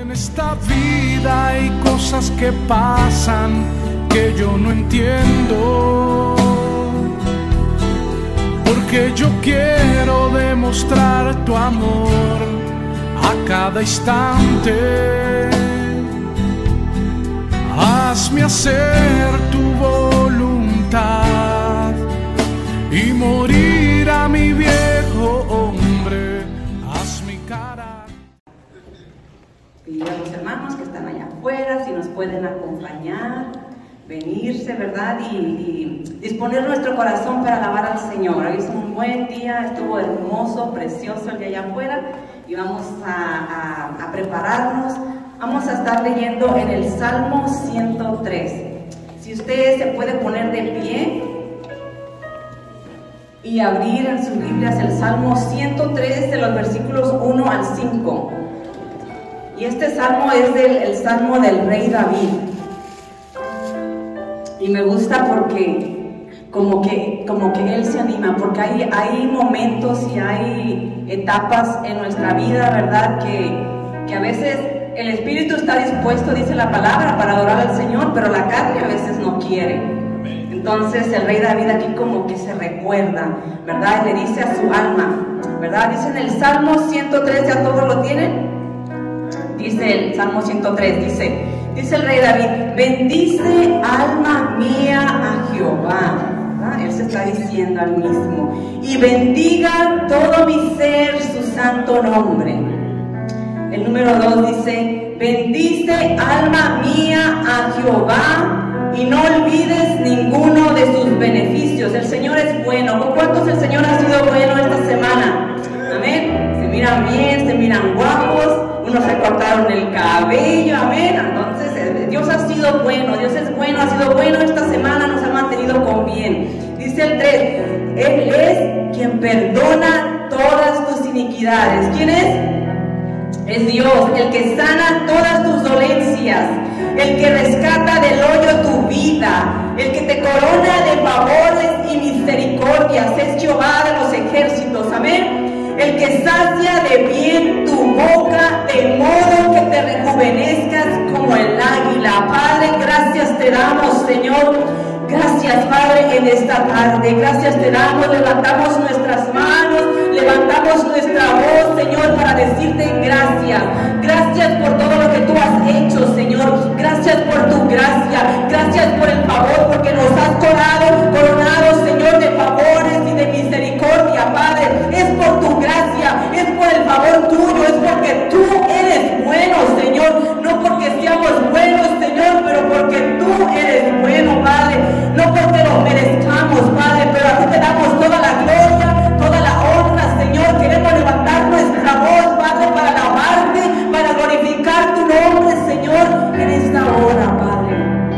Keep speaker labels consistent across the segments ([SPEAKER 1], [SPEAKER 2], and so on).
[SPEAKER 1] En esta vida hay cosas que pasan que yo no entiendo, porque yo quiero demostrar tu amor a cada instante. Hazme hacer tu voluntad y morir a mi viejo hombre. Haz mi cara.
[SPEAKER 2] Pido a los hermanos que están allá afuera si nos pueden acompañar, venirse, ¿verdad? Y disponer nuestro corazón para alabar al Señor. Hoy es un buen día, estuvo hermoso, precioso el día allá afuera y vamos a prepararnos. Vamos a estar leyendo en el Salmo 103. Si usted se puede poner de pie y abrir en sus Biblias el Salmo 103 de los versículos 1 al 5. Y este salmo es el salmo del rey David. Y me gusta porque como que él se anima, porque hay momentos y hay etapas en nuestra vida, ¿verdad? Que a veces el espíritu está dispuesto, dice la palabra, para adorar al Señor, pero la carne a veces no quiere. Entonces el rey David aquí como que se recuerda, ¿verdad? Le dice a su alma, ¿verdad? Dice en el Salmo 103, ¿ya todos lo tienen? Dice el Salmo 103, dice el rey David: bendice alma mía a Jehová. ¿Verdad? Él se está diciendo al mismo. Y bendiga todo mi ser su santo nombre. El número 2 dice: bendice alma mía a Jehová y no olvides ninguno de sus beneficios. El Señor es bueno. ¿Con cuántos el Señor ha sido bueno esta semana? Amén. Se miran bien, se miran guapos, unos se cortaron el cabello, amén. Entonces Dios ha sido bueno, Dios es bueno, ha sido bueno esta semana, nos ha mantenido con bien. Dice el 3, Él es quien perdona todas tus iniquidades. ¿Quién es? Es Dios, el que sana todas tus dolencias, el que rescata del hoyo tu vida, el que te corona de favores y misericordias. Es Jehová de los ejércitos, amén. El que sacia de bien tu boca, de modo que te rejuvenezcas como el águila. Padre, gracias te damos, Señor. Gracias, Padre, en esta tarde. Gracias te damos, levantamos nuestras manos, levantamos nuestra voz, Señor, para decirte gracias. Gracias por todo lo que tú has hecho, Señor. Gracias por tu gracia. Gracias por el favor, porque nos has coronado, Señor, de favores y de misericordia, Padre. Es por tu gracia, es por el favor tuyo, es porque tú eres bueno, Señor. No porque seamos buenos, Señor, pero porque tú eres bueno, Padre. No porque lo merezcamos, Padre, pero a ti te damos toda la gloria, toda la honra, Señor. Queremos levantar nuestra voz, Padre, para alabarte, para glorificar tu nombre, Señor, en esta hora, Padre.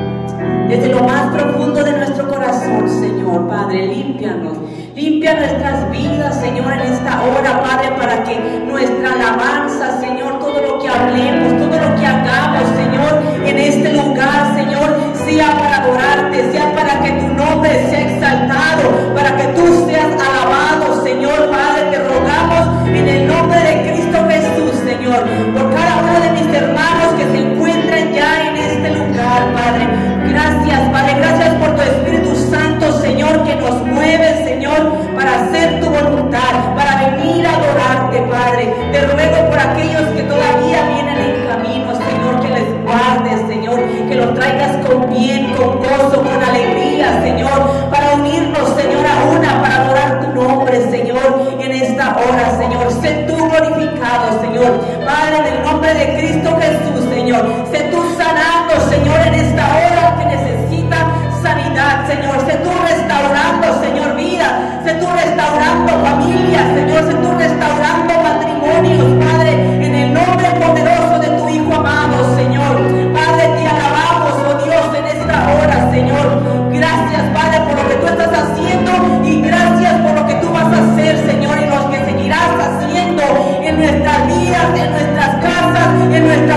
[SPEAKER 2] Desde lo más profundo de nuestro corazón, Señor, Padre, límpianos. Limpia nuestras vidas, Señor, en esta hora, Padre, para que nuestra alabanza, Señor, todo lo que hablemos, todo lo que hagamos, Señor, en este lugar, Señor, sea para adorarte, sea para que tu nombre sea exaltado, para que tú seas alabado, Señor, Padre. Te rogamos en el nombre de Cristo Jesús, Señor, por cada uno de mis hermanos que se encuentran ya en este lugar, Padre. Gracias, Padre, gracias por tu Espíritu Santo, Señor, que nos mueve, Señor, para hacer tu voluntad, para venir a adorarte, Padre. Te ruego por aquellos que todavía vienen en camino, Señor, que les guardes, Señor, que los traigas con bien, con gozo, con alegría, Señor, para unirnos, Señor, a una, para adorar tu nombre, Señor, en esta hora, Señor. Sé tú glorificado, Señor, Padre, en el nombre de Cristo Jesús, Señor. Sé tú sanando, Señor, en esta hora que necesita sanidad, Señor. Sé tú restaurando, Señor, vida. Sé tú restaurando familias, Señor. Sé tú restaurando matrimonios, Padre, en el nombre poderoso de tu Hijo amado, Señor. Padre, te alabamos, oh Dios, en esta hora, Señor. Gracias, Padre, por lo que tú estás haciendo y gracias por lo que tú vas a hacer, Señor, y lo que seguirás haciendo en nuestras vidas, en nuestras casas, en nuestras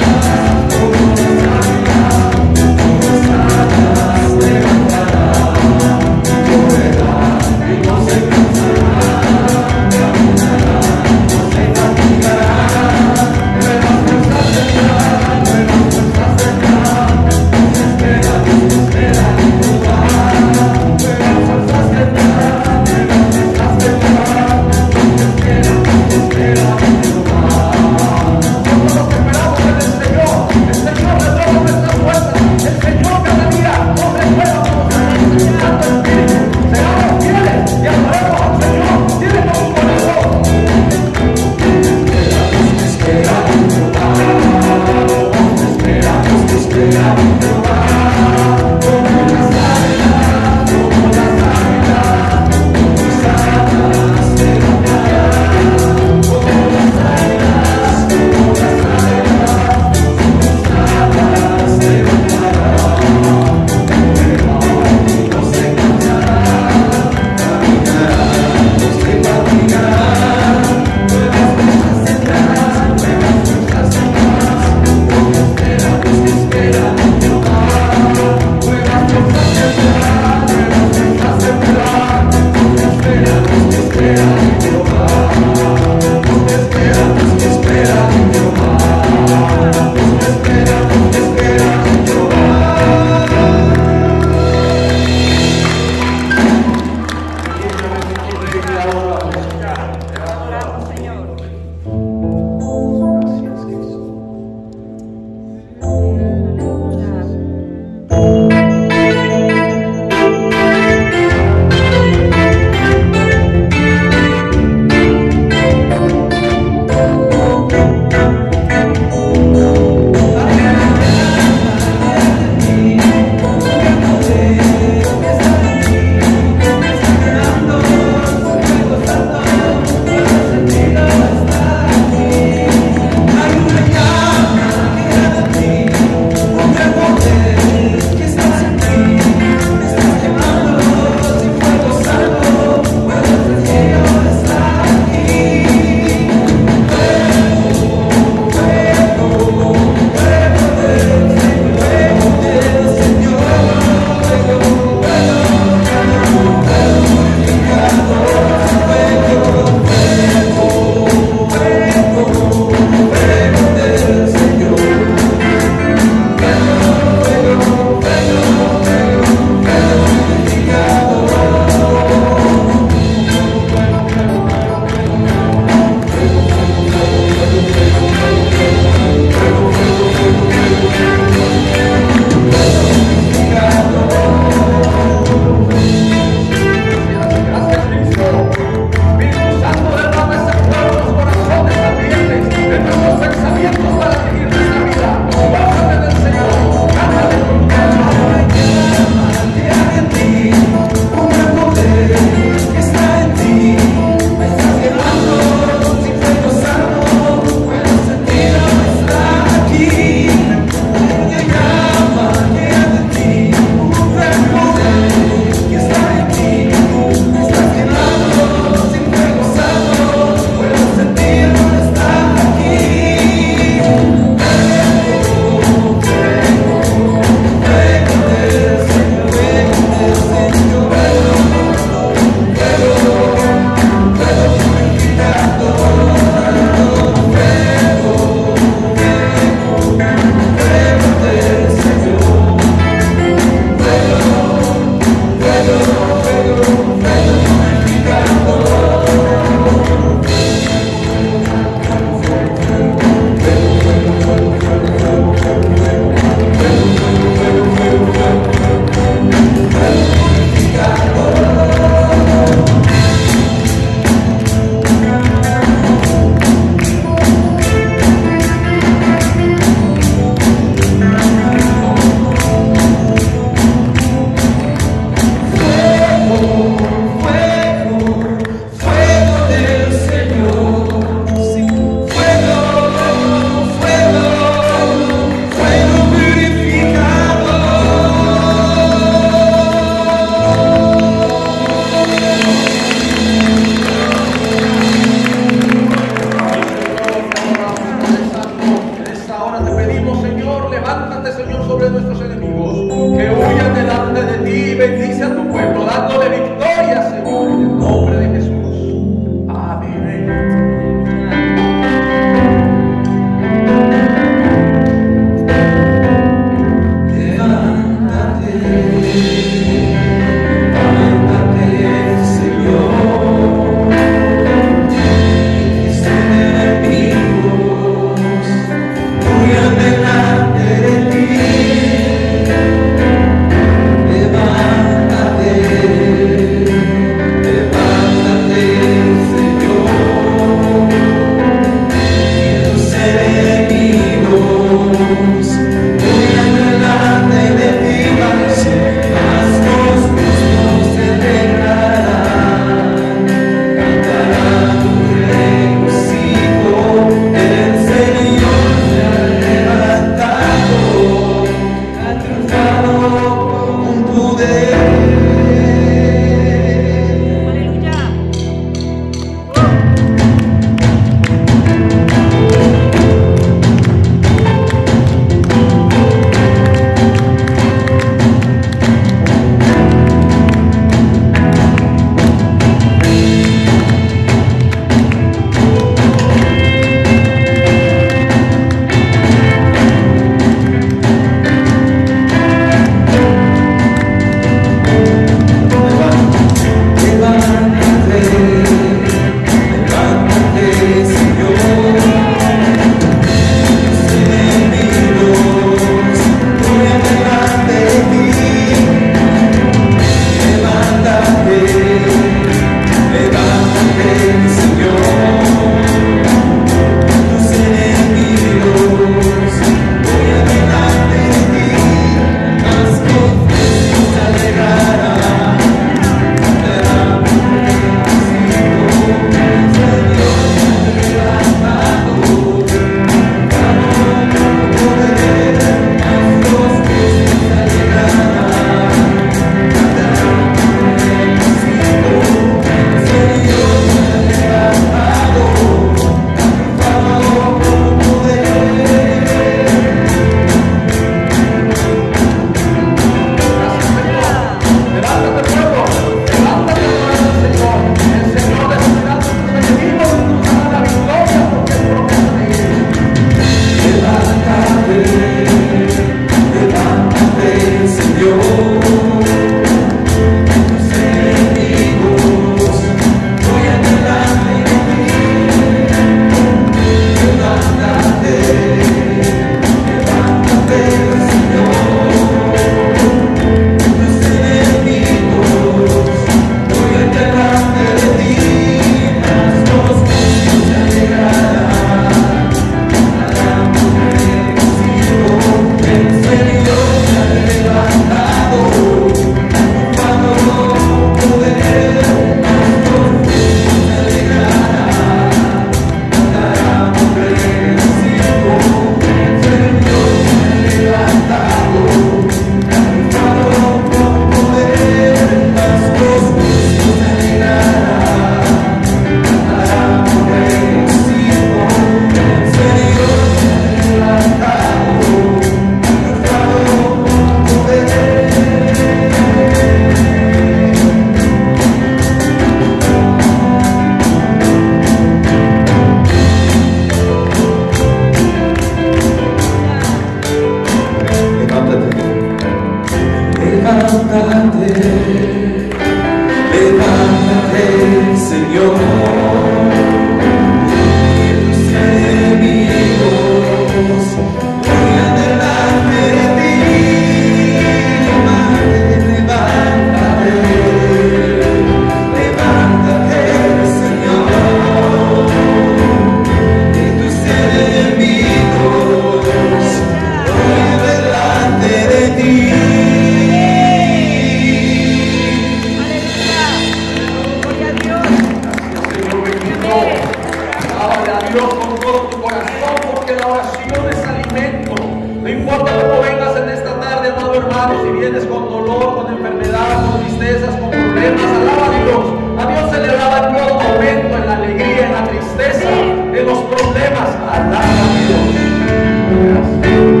[SPEAKER 3] vienes con dolor, con enfermedad, con tristezas, con problemas, alaba a Dios. A Dios se le alaba en todo momento, en la alegría, en la tristeza, en los problemas. Alaba a Dios. Gracias.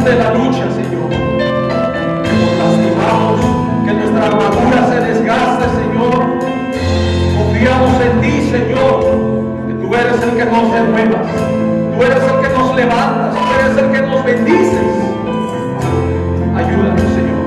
[SPEAKER 3] abunde la lucha, Señor. Que nos lastimamos, que nuestra armadura se desgaste, Señor. Confiamos en ti, Señor, que tú eres el que nos renuevas, tú eres el que nos levantas, tú eres el que nos bendices. Ayúdanos, Señor.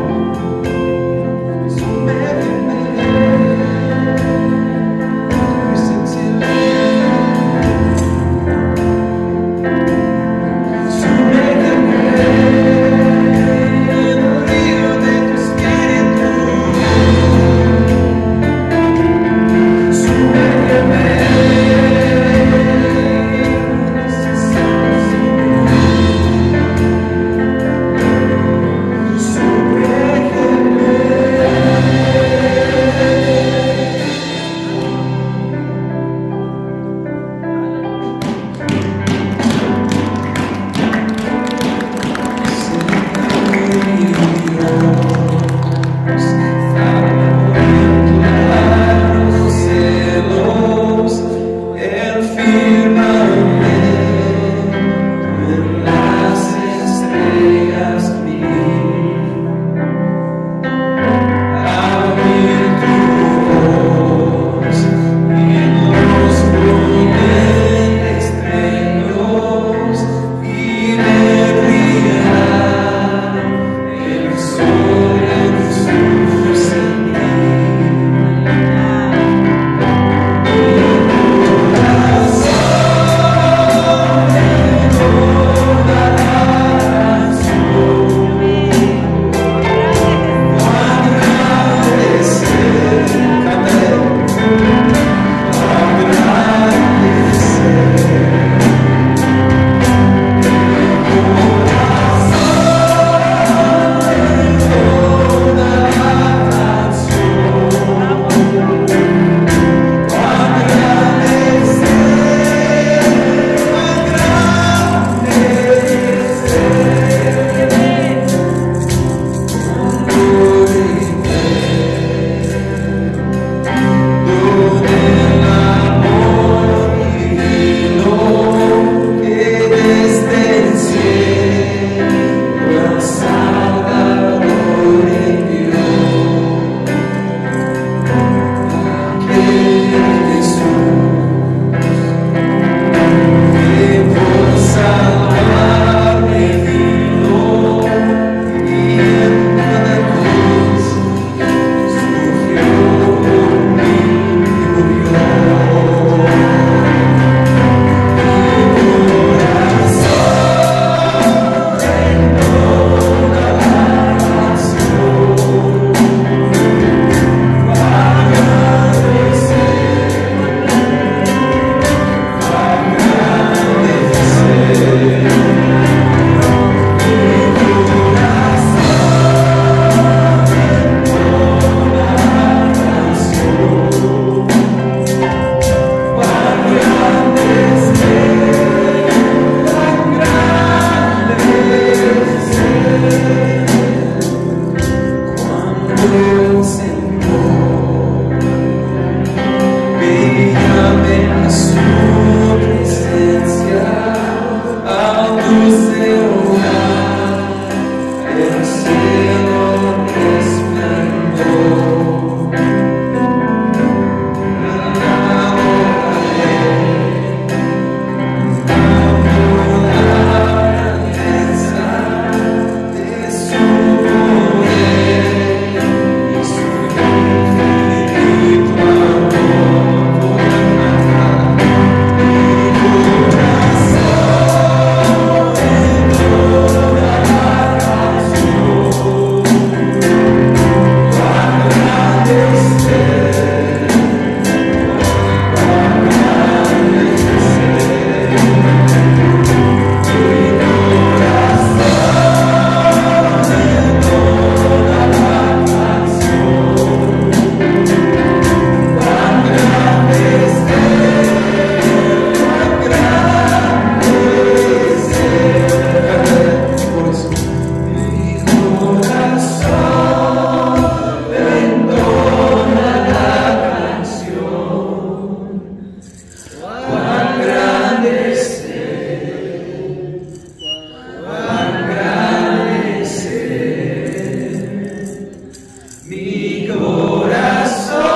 [SPEAKER 4] Mi corazón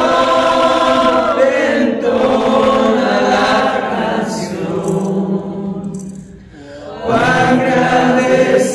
[SPEAKER 4] entona la canción. Cuán grande es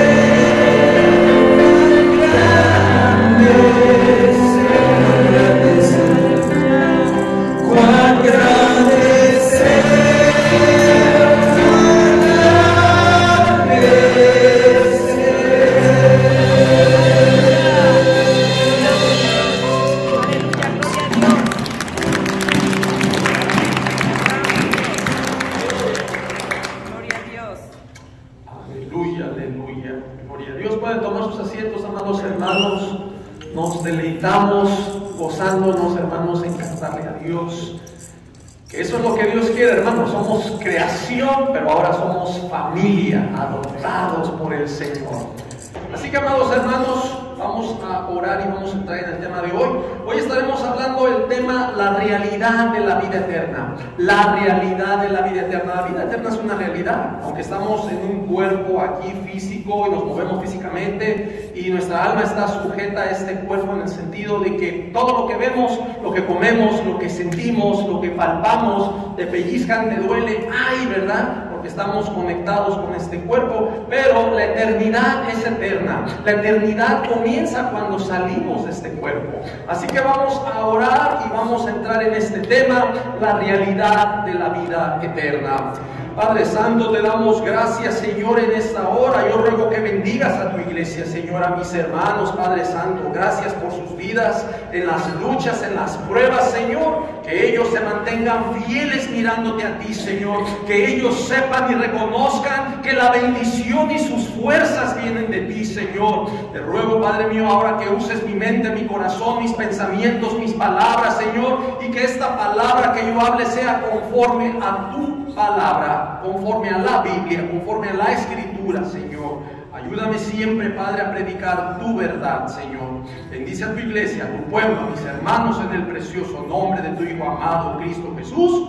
[SPEAKER 3] gozándonos, hermanos, en cantarle a Dios. Que eso es lo que Dios quiere, hermanos. Somos creación, pero ahora somos familia, adoptados por el Señor. Así que, amados hermanos, vamos a orar y vamos a entrar en el tema de hoy. Hoy estaremos hablando del tema la realidad de la vida eterna. La realidad de la vida eterna. La vida eterna es una realidad, aunque estamos en un cuerpo aquí físico y nos movemos físicamente y nuestra alma está sujeta a este cuerpo en el sentido de que todo lo que vemos, lo que comemos, lo que sentimos, lo que palpamos, te pellizcan, te duele, ay, ¿verdad? Porque estamos conectados con este cuerpo, pero la eternidad es eterna. La eternidad comienza cuando salimos de este cuerpo. Así que vamos a orar y vamos a entrar en este tema, la realidad de la vida eterna. Padre Santo, te damos gracias, Señor, en esta hora. Yo ruego que bendigas a tu iglesia, Señor, a mis hermanos, Padre Santo. Gracias por sus vidas, en las luchas, en las pruebas, Señor. Que ellos se mantengan fieles mirándote a ti, Señor. Que ellos sepan y reconozcan que la bendición y sus fuerzas vienen de ti, Señor. Te ruego, Padre mío, ahora que uses mi mente, mi corazón, mis pensamientos, mis palabras, Señor. Y que esta palabra que yo hable sea conforme a tu palabra, conforme a la Biblia, conforme a la Escritura, Señor. Ayúdame siempre, Padre, a predicar tu verdad, Señor. Bendice a tu iglesia, a tu pueblo, a mis hermanos, en el precioso nombre de tu Hijo amado, Cristo Jesús.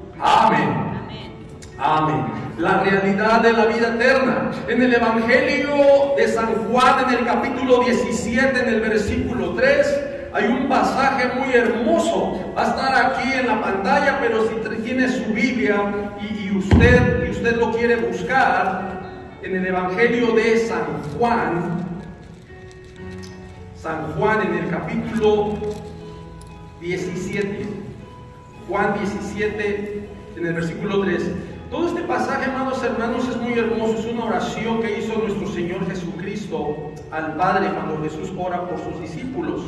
[SPEAKER 3] Amén. Amén. La realidad de la vida eterna. En el Evangelio de San Juan, en el capítulo 17, en el versículo 3, hay un pasaje muy hermoso. Va a estar aquí en la pantalla, pero si tiene su Biblia y usted lo quiere buscar, en el Evangelio de San Juan, en el capítulo 17, Juan 17, en el versículo 3. Todo este pasaje, amados hermanos, es muy hermoso. Es una oración que hizo nuestro Señor Jesucristo al Padre cuando Jesús ora por sus discípulos.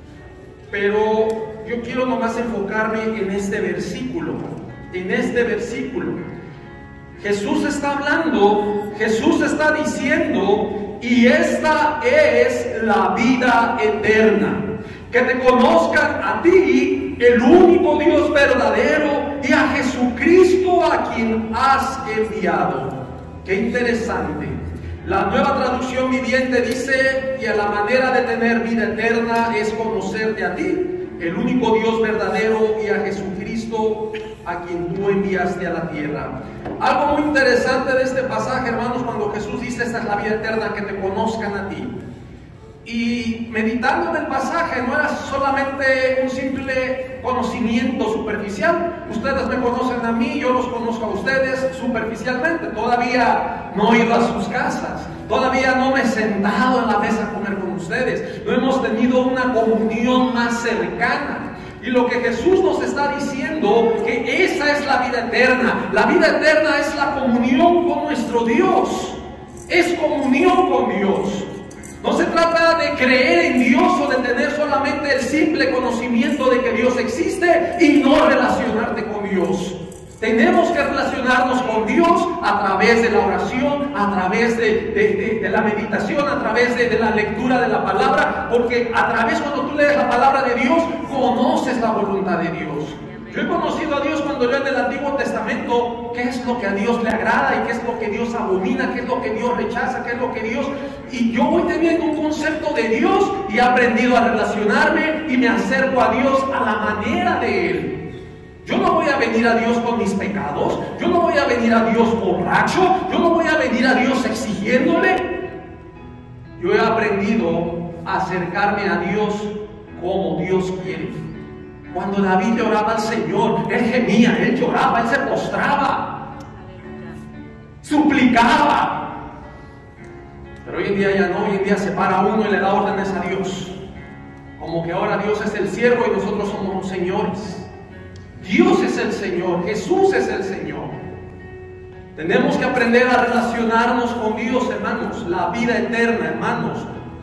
[SPEAKER 3] Pero yo quiero nomás enfocarme en este versículo. En este versículo Jesús está hablando, Jesús está diciendo, y esta es la vida eterna, que te conozcan a ti, el único Dios verdadero, y a Jesucristo a quien has enviado. Qué interesante. La Nueva Traducción Viviente dice: y a la manera de tener vida eterna es conocerte a ti, el único Dios verdadero, y a Jesucristo a quien tú enviaste a la tierra. Algo muy interesante de este pasaje, hermanos, cuando Jesús dice: esta es la vida eterna, que te conozcan a ti. Y meditando en el pasaje, no era solamente un simple conocimiento superficial. Ustedes me conocen a mí, yo los conozco a ustedes superficialmente. Todavía no he ido a sus casas, todavía no me he sentado en la mesa a comer con ustedes, no hemos tenido una comunión más cercana. Y lo que Jesús nos está diciendo, que esa es la vida eterna. La vida eterna es la comunión con nuestro Dios, es comunión con Dios. No se trata de creer en Dios o de tener solamente el simple conocimiento de que Dios existe y no relacionarte con Dios. Tenemos que relacionarnos con Dios a través de la oración, a través de la meditación, a través de la lectura de la palabra, porque a través, cuando tú lees la palabra de Dios, conoces la voluntad de Dios. Yo he conocido a Dios cuando leo en el Antiguo Testamento qué es lo que a Dios le agrada y qué es lo que Dios abomina, qué es lo que Dios rechaza, qué es lo que Dios... Y yo voy teniendo un concepto de Dios y he aprendido a relacionarme y me acerco a Dios a la manera de Él. Yo no voy a venir a Dios con mis pecados, yo no voy a venir a Dios borracho, yo no voy a venir a Dios exigiéndole. Yo he aprendido a acercarme a Dios como Dios quiere. Cuando David le oraba al Señor, él gemía, él lloraba, él se postraba, suplicaba. Pero hoy en día ya no, hoy en día se para uno y le da órdenes a Dios. Como que ahora Dios es el siervo y nosotros somos los señores. Dios es el Señor, Jesús es el Señor. Tenemos que aprender a relacionarnos con Dios, hermanos. La vida eterna, hermanos.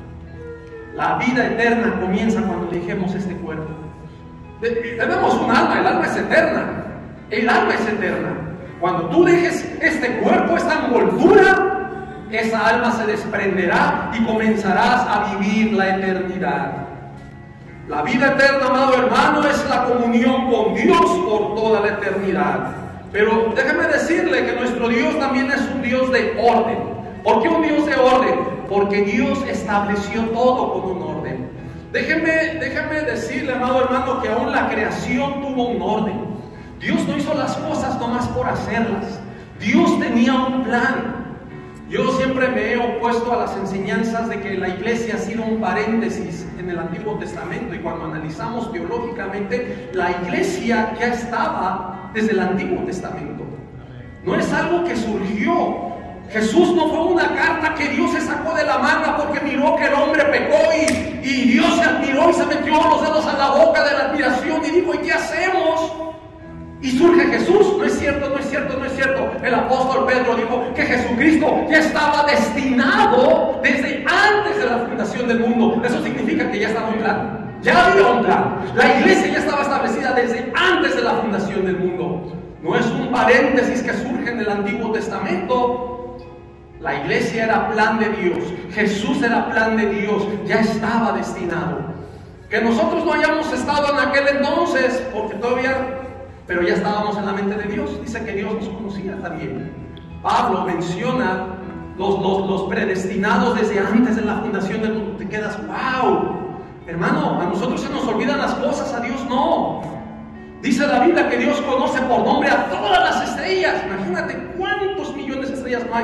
[SPEAKER 3] La vida eterna comienza cuando dejemos este cuerpo. Tenemos un alma, el alma es eterna. El alma es eterna. Cuando tú dejes este cuerpo, esta envoltura, esa alma se desprenderá y comenzarás a vivir la eternidad. La vida eterna, amado hermano, es la comunión con Dios por toda la eternidad. Pero déjeme decirle que nuestro Dios también es un Dios de orden. ¿Por qué un Dios de orden? Porque Dios estableció todo con un orden. Déjeme decirle, amado hermano, que aún la creación tuvo un orden. Dios no hizo las cosas nomás por hacerlas. Dios tenía un plan. Yo siempre me he opuesto a las enseñanzas de que la iglesia ha sido un paréntesis en el Antiguo Testamento, y cuando analizamos teológicamente, la iglesia ya estaba desde el Antiguo Testamento. No es algo que surgió. Jesús no fue una carta que Dios se sacó de la manga porque miró que el hombre pecó y Dios se admiró y se metió los dedos a la boca de la admiración y dijo: ¿y qué hacemos? Y surge Jesús. No es cierto, no es cierto, no es cierto. El apóstol Pedro dijo que Jesucristo ya estaba destinado desde antes de la fundación del mundo. Eso significa que ya estaba un plan. Ya había un plan. La iglesia ya estaba establecida desde antes de la fundación del mundo. No es un paréntesis que surge en el Antiguo Testamento. La iglesia era plan de Dios. Jesús era plan de Dios. Ya estaba destinado. Que nosotros no hayamos estado en aquel entonces, porque todavía... pero ya estábamos en la mente de Dios. Dice que Dios nos conocía también. Pablo menciona los predestinados desde antes de la fundación del mundo. Te quedas, wow, hermano, a nosotros se nos olvidan las cosas, a Dios no. Dice la Biblia que Dios conoce por nombre a todas las estrellas. Imagínate cuántos millones de estrellas no hay.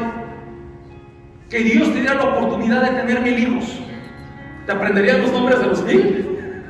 [SPEAKER 3] Que Dios te diera la oportunidad de tener 1000 hijos. ¿Te aprenderían los nombres de los 1000?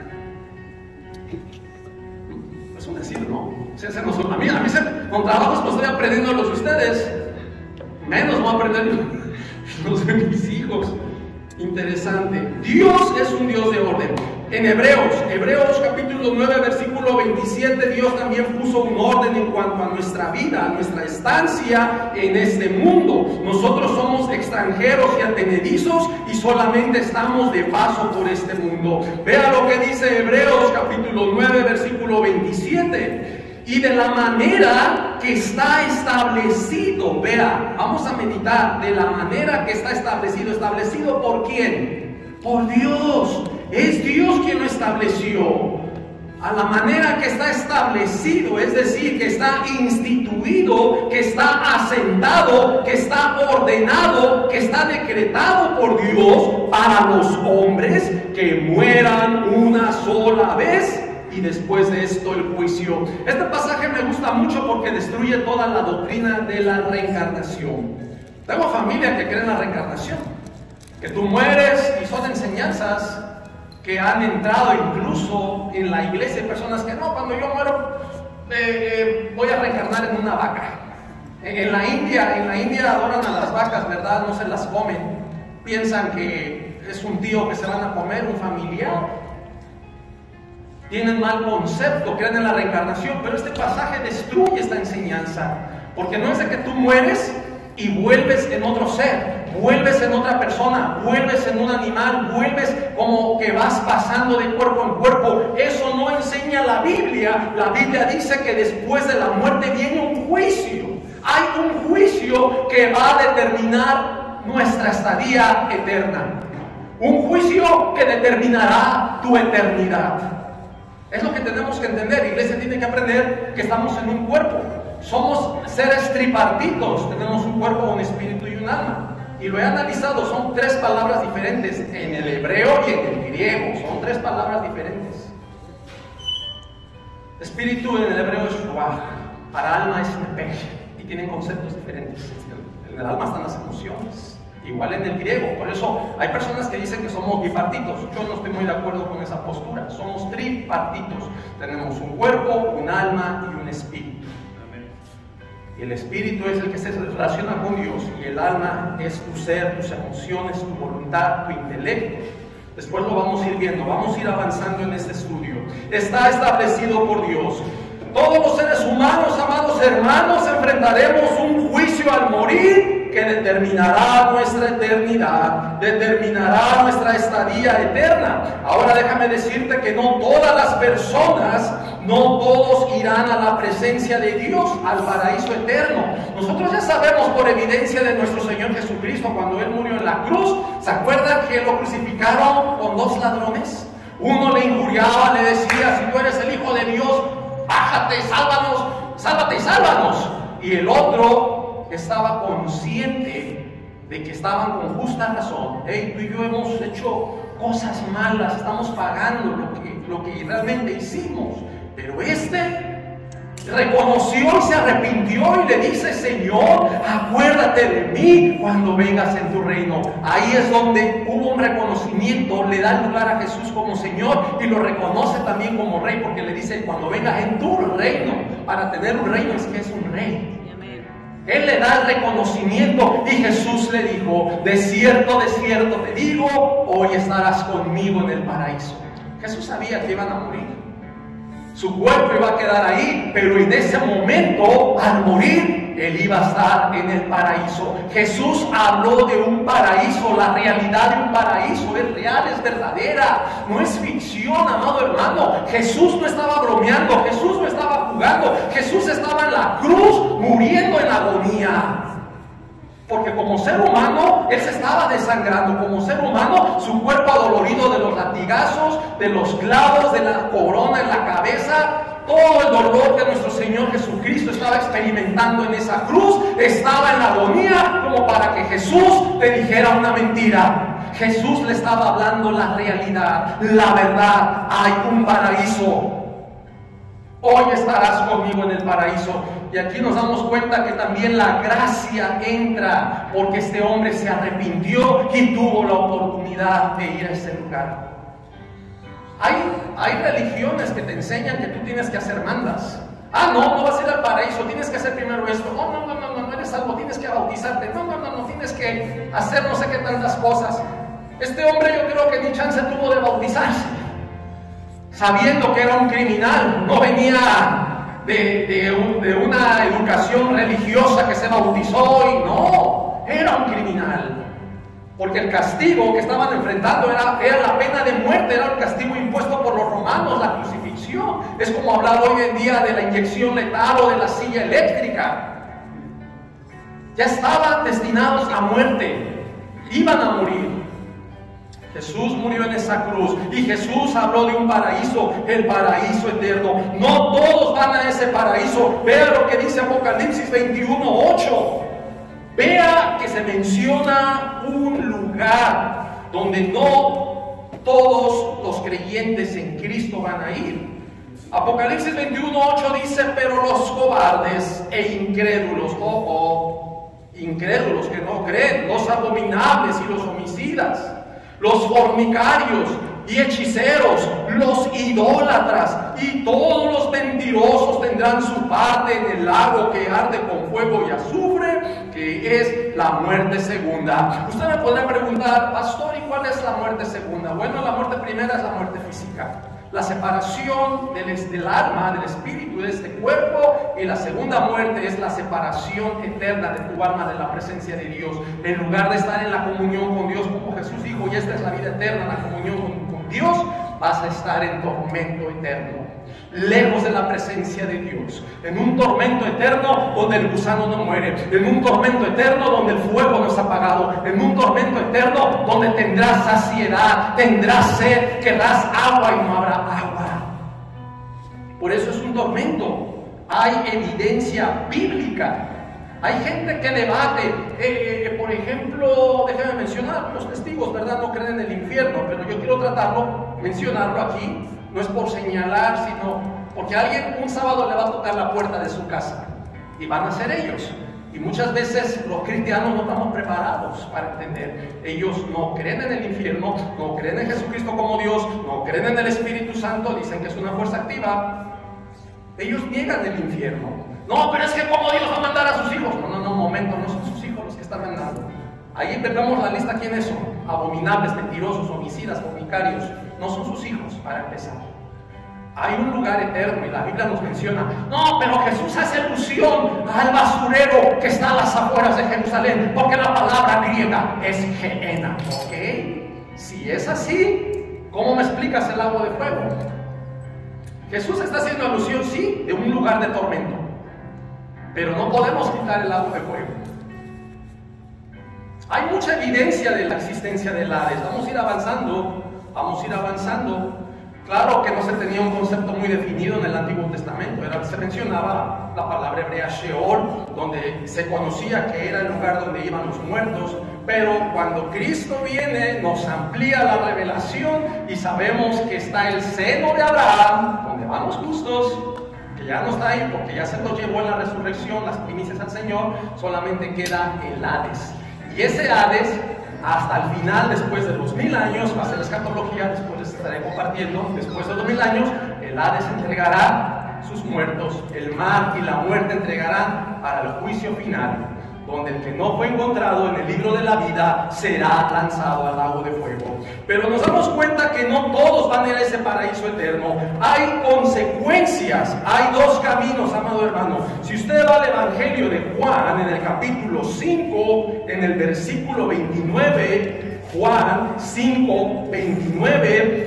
[SPEAKER 3] Es un decir, ¿no? O sea, a mí con trabajos pues estoy aprendiendo los de ustedes. Menos voy a aprender los de mis hijos. Interesante. Dios es un Dios de orden. En Hebreos capítulo 9, versículo 27, Dios también puso un orden en cuanto a nuestra vida, a nuestra estancia en este mundo. Nosotros somos extranjeros y advenedizos y solamente estamos de paso por este mundo. Vea lo que dice Hebreos capítulo 9, versículo 27. Y de la manera que está establecido, vea, vamos a meditar, de la manera que está establecido. ¿Establecido por quién? Por Dios. Es Dios quien lo estableció. A la manera que está establecido, es decir, que está instituido, que está asentado, que está ordenado, que está decretado por Dios para los hombres que mueran una sola vez. Y después de esto el juicio. Este pasaje me gusta mucho porque destruye toda la doctrina de la reencarnación. Tengo familia que cree en la reencarnación, que tú mueres, y son enseñanzas que han entrado incluso en la iglesia. Hay personas que no, cuando yo muero voy a reencarnar en una vaca. En la India adoran a las vacas, ¿verdad? No se las comen. Piensan que es un tío que se van a comer, un familiar. Tienen mal concepto, creen en la reencarnación, pero este pasaje destruye esta enseñanza, porque no es de que tú mueres y vuelves en otro ser, vuelves en otra persona, vuelves en un animal, vuelves como que vas pasando de cuerpo en cuerpo. Eso no enseña la Biblia. La Biblia dice que después de la muerte viene un juicio. Hay un juicio que va a determinar nuestra estadía eterna, un juicio que determinará tu eternidad. Es lo que tenemos que entender. La iglesia tiene que aprender que estamos en un cuerpo. Somos seres tripartitos. Tenemos un cuerpo, un espíritu y un alma. Y lo he analizado. Son 3 palabras diferentes en el hebreo y en el griego. Son 3 palabras diferentes. Espíritu en el hebreo es ruach. Para alma es nepej. Y tienen conceptos diferentes. En el alma están las emociones. igual en el griego. Por eso hay personas que dicen que somos bipartitos. Yo no estoy muy de acuerdo con esa postura. Somos tripartitos. Tenemos un cuerpo, un alma y un espíritu. El espíritu es el que se relaciona con Dios y el alma es tu ser, tus emociones, tu voluntad, tu intelecto. Después lo vamos a ir viendo, vamos a ir avanzando en este estudio. Está establecido por Dios. Todos los seres humanos, amados hermanos, enfrentaremos un juicio al morir que determinará nuestra eternidad, determinará nuestra estadía eterna. Ahora déjame decirte que no todas las personas, no todos irán a la presencia de Dios, al paraíso eterno. Nosotros ya sabemos por evidencia de nuestro Señor Jesucristo, cuando Él murió en la cruz, ¿se acuerdan que lo crucificaron con dos ladrones? Uno le injuriaba, le decía, si tú eres el Hijo de Dios, bájate, sálvanos, sálvate y sálvanos. Y el otro estaba consciente de que estaban con justa razón. Hey, tú y yo hemos hecho cosas malas, estamos pagando lo que realmente hicimos. Pero reconoció y se arrepintió y le dice: Señor, acuérdate de mí cuando vengas en tu reino. Ahí es donde hubo un reconocimiento, le da lugar a Jesús como Señor y lo reconoce también como Rey, porque le dice: cuando vengas en tu reino. Para tener un reino es que es un rey. Él le da el reconocimiento y Jesús le dijo: de cierto te digo, hoy estarás conmigo en el paraíso. Jesús sabía que iban a morir. Su cuerpo iba a quedar ahí, pero en ese momento, al morir, Él iba a estar en el paraíso. Jesús habló de un paraíso, la realidad de un paraíso es real, es verdadera, no es ficción, amado hermano. Jesús no estaba bromeando, Jesús no estaba jugando, Jesús estaba en la cruz muriendo en agonía. Porque como ser humano, Él se estaba desangrando. Como ser humano, su cuerpo adolorido de los latigazos, de los clavos, de la corona en la cabeza, todo el dolor que nuestro Señor Jesucristo estaba experimentando en esa cruz, estaba en la agonía, como para que Jesús le dijera una mentira. Jesús le estaba hablando la realidad, la verdad. Hay un paraíso. Hoy estarás conmigo en el paraíso. Y aquí nos damos cuenta que también la gracia entra, porque este hombre se arrepintió y tuvo la oportunidad de ir a ese lugar. Hay religiones que te enseñan que tú tienes que hacer mandas. No vas a ir al paraíso, tienes que hacer primero esto. No eres salvo, tienes que bautizarte. No, tienes que hacer no sé qué tantas cosas. Este hombre yo creo que ni chance tuvo de bautizarse, sabiendo que era un criminal. No venía de una educación religiosa que se bautizó y no, era un criminal. Porque el castigo que estaban enfrentando era la pena de muerte, era el castigo impuesto por los romanos, la crucifixión. Es como hablar hoy en día de la inyección letal o de la silla eléctrica. Ya estaban destinados a muerte, iban a morir. Jesús murió en esa cruz y Jesús habló de un paraíso, el paraíso eterno. No todos van a ese paraíso. Vea lo que dice Apocalipsis 21:8. Vea que se menciona un lugar donde no todos los creyentes en Cristo van a ir. Apocalipsis 21:8 dice: pero los cobardes e incrédulos, incrédulos que no creen, los abominables y los homicidas, los fornicarios y hechiceros, los idólatras y todos los mentirosos tendrán su parte en el lago que arde con fuego y azufre, que es la muerte segunda. Usted me podrá preguntar: pastor, ¿y cuál es la muerte segunda? Bueno, la muerte primera es la muerte física, la separación del alma, del espíritu, de este cuerpo. Y la segunda muerte es la separación eterna de tu alma de la presencia de Dios. En lugar de estar en la comunión con Dios, como Jesús dijo, y esta es la vida eterna, la comunión con Dios, vas a estar en tormento eterno, lejos de la presencia de Dios, en un tormento eterno donde el gusano no muere, en un tormento eterno donde el fuego no es apagado, en un tormento eterno donde tendrás saciedad, tendrás sed, querrás agua y no habrá agua. Por eso es un tormento. Hay evidencia bíblica. Hay gente que debate, por ejemplo, déjame mencionar, los testigos, ¿verdad? No creen en el infierno, pero yo quiero mencionarlo aquí. No es por señalar, sino porque alguien un sábado le va a tocar la puerta de su casa y van a ser ellos. Y muchas veces los cristianos no estamos preparados para entender. Ellos no creen en el infierno, no creen en Jesucristo como Dios, no creen en el Espíritu Santo, dicen que es una fuerza activa. Ellos niegan el infierno. No, pero es que como Dios va a mandar a sus hijos. No, un momento, no son sus hijos los que están mandando. Ahí vemos la lista, ¿quiénes son? Abominables, mentirosos, homicidas, fornicarios. No son sus hijos, para empezar. Hay un lugar eterno y la Biblia nos menciona. No, pero Jesús hace alusión al basurero que está a las afueras de Jerusalén, porque la palabra griega es Gehenna. ¿Ok? Si es así, ¿cómo me explicas el lago de fuego? Jesús está haciendo alusión, sí, de un lugar de tormento, pero no podemos quitar el lago de fuego. Hay mucha evidencia de la existencia del Hades. Vamos a ir avanzando. Claro que no se tenía un concepto muy definido en el Antiguo Testamento. Se mencionaba la palabra hebrea Sheol, donde se conocía que era el lugar donde iban los muertos. Pero cuando Cristo viene, nos amplía la revelación y sabemos que está el seno de Abraham, donde van los justos, que ya no está ahí porque ya se los llevó en la resurrección, las primicias al Señor. Solamente queda el Hades. Y ese Hades, hasta el final, después de los 1000 años, va a ser escatología, después les estaré compartiendo, después de los 1000 años, el Hades entregará sus muertos, el mar y la muerte entregarán para el juicio final, donde el que no fue encontrado en el libro de la vida será lanzado al lago de fuego. Pero nos damos cuenta que no todos van a ir a ese paraíso eterno. Hay consecuencias, hay dos caminos, amado hermano. Si usted va al Evangelio de Juan, en el capítulo 5, en el versículo 29, Juan 5, 29,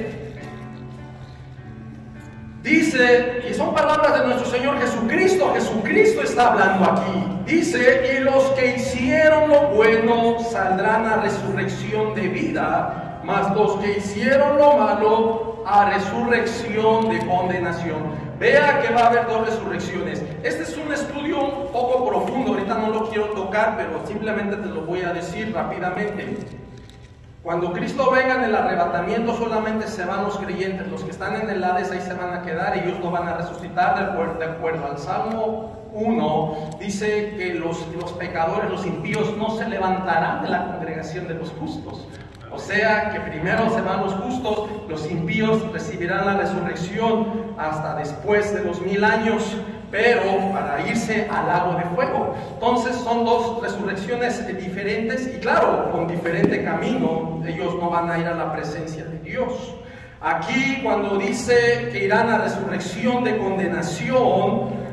[SPEAKER 3] dice, y son palabras de nuestro Señor Jesucristo, Jesucristo está hablando aquí. Dice, y los que hicieron lo bueno saldrán a resurrección de vida, mas los que hicieron lo malo a resurrección de condenación. Vea que va a haber dos resurrecciones. Este es un estudio un poco profundo, ahorita no lo quiero tocar, pero simplemente te lo voy a decir rápidamente. Cuando Cristo venga en el arrebatamiento, solamente se van los creyentes. Los que están en el Hades ahí se van a quedar, ellos no van a resucitar. De acuerdo al Salmo 1, dice que los pecadores, los impíos, no se levantarán de la congregación de los justos. O sea que primero se van los justos, los impíos recibirán la resurrección hasta después de los 1000 años, pero para irse al lago de fuego. Entonces son dos resurrecciones diferentes y claro, con diferente camino. Ellos no van a ir a la presencia de Dios. Aquí cuando dice que irán a resurrección de condenación,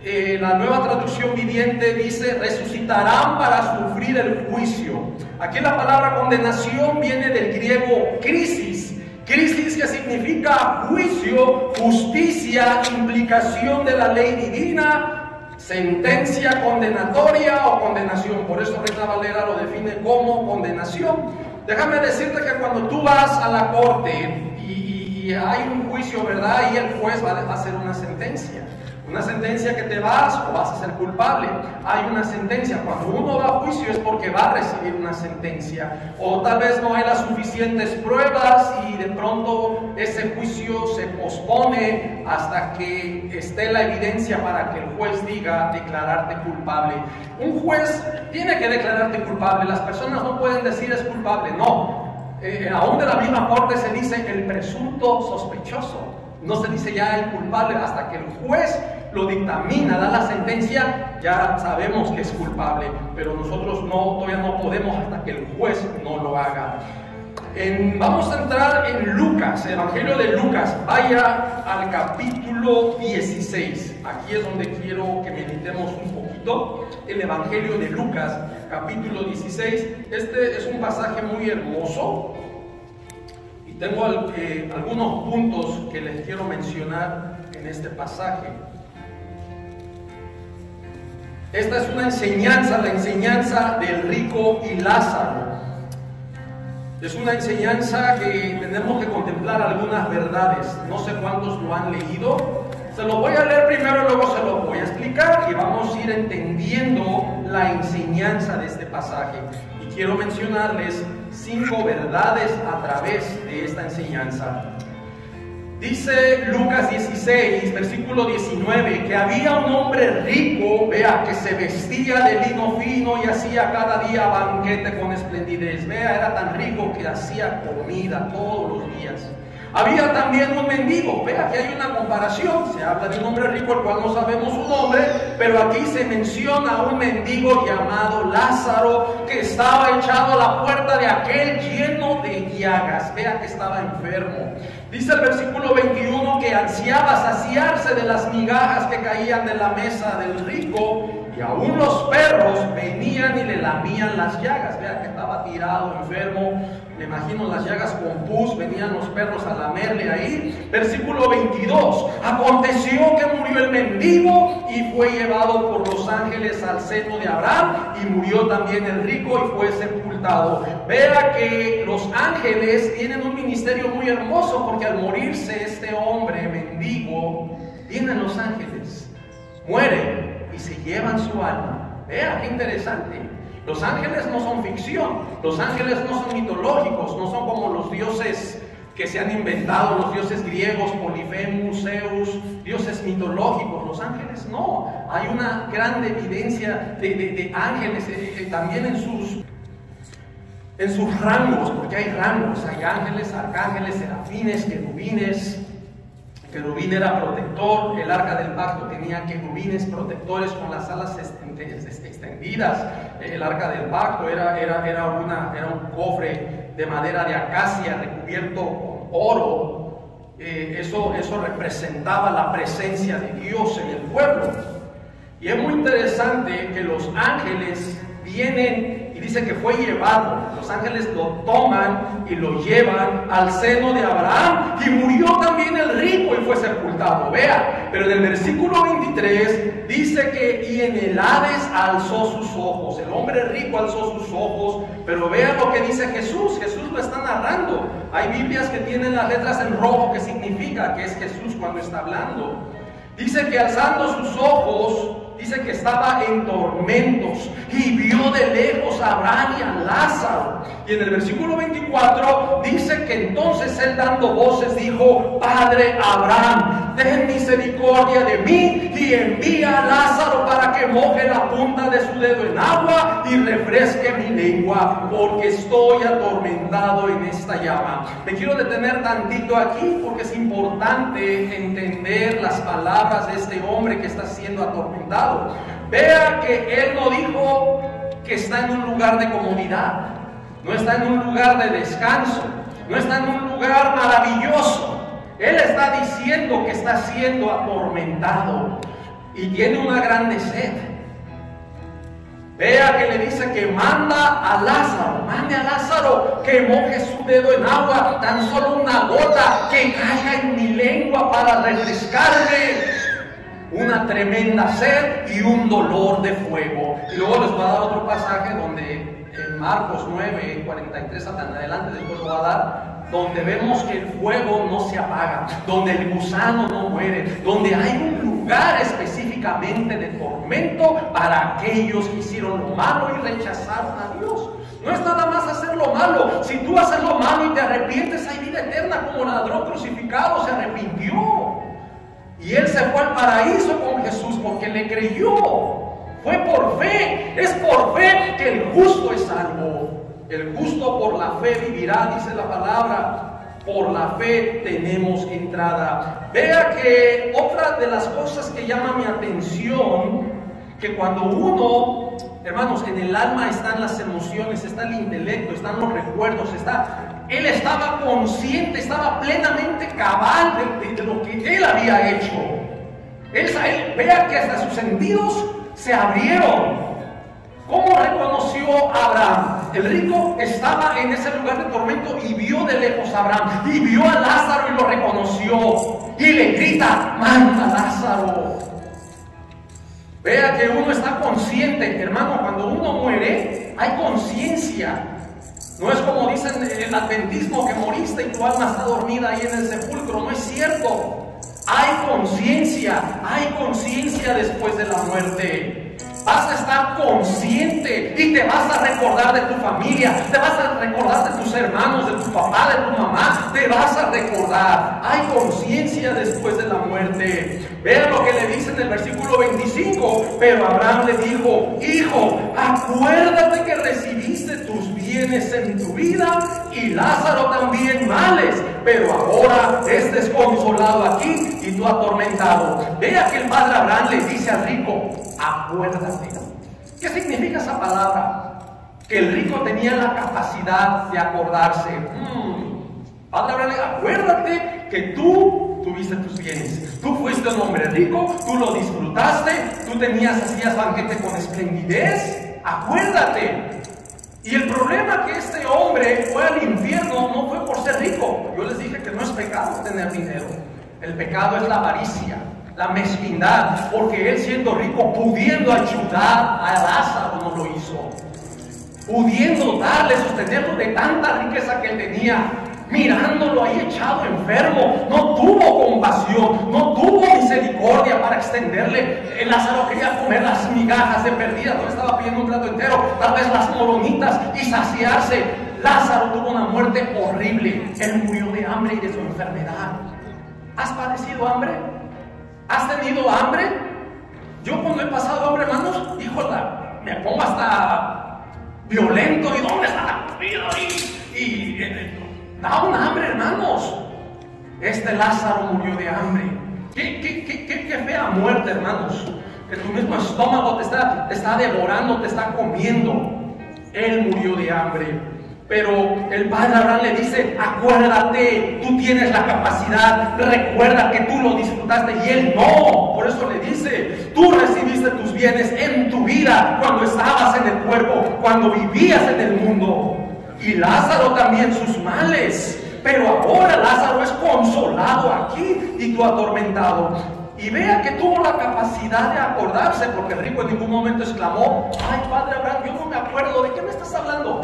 [SPEAKER 3] la Nueva Traducción Viviente dice resucitarán para sufrir el juicio. Aquí la palabra condenación viene del griego crisis. Crisis, que significa juicio, justicia, implicación de la ley divina, sentencia condenatoria o condenación. Por eso Reina Valera lo define como condenación. Déjame decirte que cuando tú vas a la corte y hay un juicio, ¿verdad? Y el juez va a hacer una sentencia. Una sentencia que te vas o vas a ser culpable. Hay una sentencia. Cuando uno va a juicio es porque va a recibir una sentencia. O tal vez no hay las suficientes pruebas y de pronto ese juicio se pospone hasta que esté la evidencia para que el juez diga declararte culpable. Un juez tiene que declararte culpable. Las personas no pueden decir es culpable. No. Aún de la misma corte se dice el presunto sospechoso. No se dice ya el culpable hasta que el juez lo dictamina, da la sentencia, ya sabemos que es culpable, pero nosotros todavía no podemos hasta que el juez no lo haga. Vamos a entrar en Lucas, el Evangelio de Lucas. Vaya al capítulo 16. Aquí es donde quiero que meditemos un poquito. El Evangelio de Lucas, capítulo 16. Este es un pasaje muy hermoso. Tengo algunos puntos que les quiero mencionar en este pasaje. Esta es una enseñanza, la enseñanza del rico y Lázaro. Es una enseñanza que tenemos que contemplar algunas verdades. No sé cuántos lo han leído. Se lo voy a leer primero y luego se lo voy a explicar y vamos a ir entendiendo la enseñanza de este pasaje. Y quiero mencionarles 5 verdades a través de esta enseñanza. Dice Lucas 16, versículo 19, que había un hombre rico, vea, que se vestía de lino fino y hacía cada día banquete con esplendidez. Vea, era tan rico que hacía comida todos los días. Había también un mendigo. Vea que hay una comparación. Se habla de un hombre rico, el cual no sabemos su nombre, pero aquí se menciona a un mendigo llamado Lázaro, que estaba echado a la puerta de aquel lleno de llagas. Vea que estaba enfermo. Dice el versículo 21 que ansiaba saciarse de las migajas que caían de la mesa del rico, y aún los perros venían y le lamían las llagas. Vea que estaba tirado, enfermo. Me imagino las llagas con pus, venían los perros a lamerle ahí. Versículo 22. Aconteció que murió el mendigo y fue llevado por los ángeles al seno de Abraham, y murió también el rico y fue sepultado. Vea que los ángeles tienen un ministerio muy hermoso, porque al morirse este hombre mendigo, vienen los ángeles, mueren y se llevan su alma. Vea qué interesante. Los ángeles no son ficción, los ángeles no son mitológicos, no son como los dioses que se han inventado, los dioses griegos, Polifemus, Zeus, dioses mitológicos. Los ángeles no. Hay una gran evidencia de ángeles también en sus rangos, porque hay rangos, hay ángeles, arcángeles, serafines, querubines. Querubín era protector, el arca del pacto tenía querubines protectores con las alas extendidas. El arca del pacto era un cofre de madera de acacia recubierto con oro. Eso representaba la presencia de Dios en el pueblo. Y es muy interesante que los ángeles vienen, y dice que fue llevado. Los ángeles lo toman y lo llevan al seno de Abraham, y murió también el rico y fue sepultado. Vea, pero en el versículo 23 dice que y en el Hades alzó sus ojos. El hombre rico alzó sus ojos, pero vea lo que dice Jesús. Jesús lo está narrando. Hay Biblias que tienen las letras en rojo, que significa que es Jesús cuando está hablando. Dice que alzando sus ojos, dice que estaba en tormentos y vio de lejos a Abraham y a Lázaro. Y en el versículo 24 dice que entonces él, dando voces, dijo: Padre Abraham, ten misericordia de mí y envía a Lázaro para que moje la punta de su dedo en agua y refresque mi lengua, porque estoy atormentado en esta llama. Me quiero detener tantito aquí porque es importante entender las palabras de este hombre que está siendo atormentado. Vea que él no dijo que está en un lugar de comodidad, no está en un lugar de descanso, no está en un lugar maravilloso. Él está diciendo que está siendo atormentado y tiene una grande sed. Vea que le dice que mande a Lázaro que moje su dedo en agua, tan solo una gota, que caiga en mi lengua para refrescarme. Una tremenda sed y un dolor de fuego. Y luego les voy a dar otro pasaje donde en Marcos 9, 43 hasta en adelante, después lo voy a dar, donde vemos que el fuego no se apaga, donde el gusano no muere, donde hay un lugar específicamente de tormento para aquellos que hicieron lo malo y rechazaron a Dios. No es nada más hacer lo malo. Si tú haces lo malo y te arrepientes, hay vida eterna, como el ladrón crucificado se arrepintió. Y él se fue al paraíso con Jesús porque le creyó. Fue por fe. Es por fe que el justo es salvo. El justo por la fe vivirá, dice la palabra. Por la fe tenemos entrada. Vea que otra de las cosas que llama mi atención, que cuando uno, hermanos, en el alma están las emociones, está el intelecto, están los recuerdos, él estaba consciente, estaba plenamente cabal de lo que él había hecho. Él vea que hasta sus sentidos se abrieron. ¿Cómo reconoció a Abraham? El rico estaba en ese lugar de tormento y vio de lejos a Abraham, y vio a Lázaro y lo reconoció, y le grita: manda a Lázaro. Vea que uno está consciente, hermano. Cuando uno muere, hay conciencia. No es como dicen en el adventismo, que moriste y tu alma está dormida ahí en el sepulcro. No es cierto. Hay conciencia después de la muerte. Vas a estar consciente y te vas a recordar de tu familia, te vas a recordar de tus hermanos, de tu papá, de tu mamá, te vas a recordar. Hay conciencia después de la muerte. Vean lo que le dice en el versículo 25. Pero Abraham le dijo: hijo, acuérdate que recibiste tus bienes en tu vida y Lázaro también males, pero ahora estés consolado aquí y tú atormentado. Vea que el padre Abraham le dice al rico: acuérdate. ¿Qué significa esa palabra? Que el rico tenía la capacidad de acordarse. Padre Abraham, acuérdate que tú tuviste tus bienes. Tú fuiste un hombre rico, tú lo disfrutaste, tú hacías banquete con esplendidez. Acuérdate. Y el problema que este hombre fue al infierno no fue por ser rico. Yo les dije que no es pecado tener dinero. El pecado es la avaricia, la mezquindad, porque él siendo rico, pudiendo ayudar a Lázaro, no lo hizo. Pudiendo darle, sostenerlo de tanta riqueza que él tenía, mirándolo ahí echado enfermo, no tuvo compasión, no tuvo misericordia para extenderle. El Lázaro quería comer las migajas de perdida, no estaba pidiendo un plato entero, tal vez las moronitas y saciarse. Lázaro tuvo una muerte horrible. Él murió de hambre y de su enfermedad. ¿Has padecido hambre? ¿Has tenido hambre? Yo cuando he pasado hambre, hermanos, híjole, me pongo hasta violento. ¿Y dónde está la comida? Da un hambre, hermanos. Este Lázaro murió de hambre. Qué fea muerte, hermanos. Que tu mismo estómago te está devorando, te está comiendo. Él murió de hambre. Pero el padre Abraham le dice: acuérdate, tú tienes la capacidad, recuerda que tú lo disfrutaste y él no. Por eso le dice: tú recibiste tus bienes en tu vida, cuando estabas en el cuerpo, cuando vivías en el mundo. Y Lázaro también sus males. Pero ahora Lázaro es consolado aquí y tú atormentado. Y vea que tuvo la capacidad de acordarse, porque el rico en ningún momento exclamó: ay, padre Abraham, yo no me acuerdo, ¿de qué me estás hablando?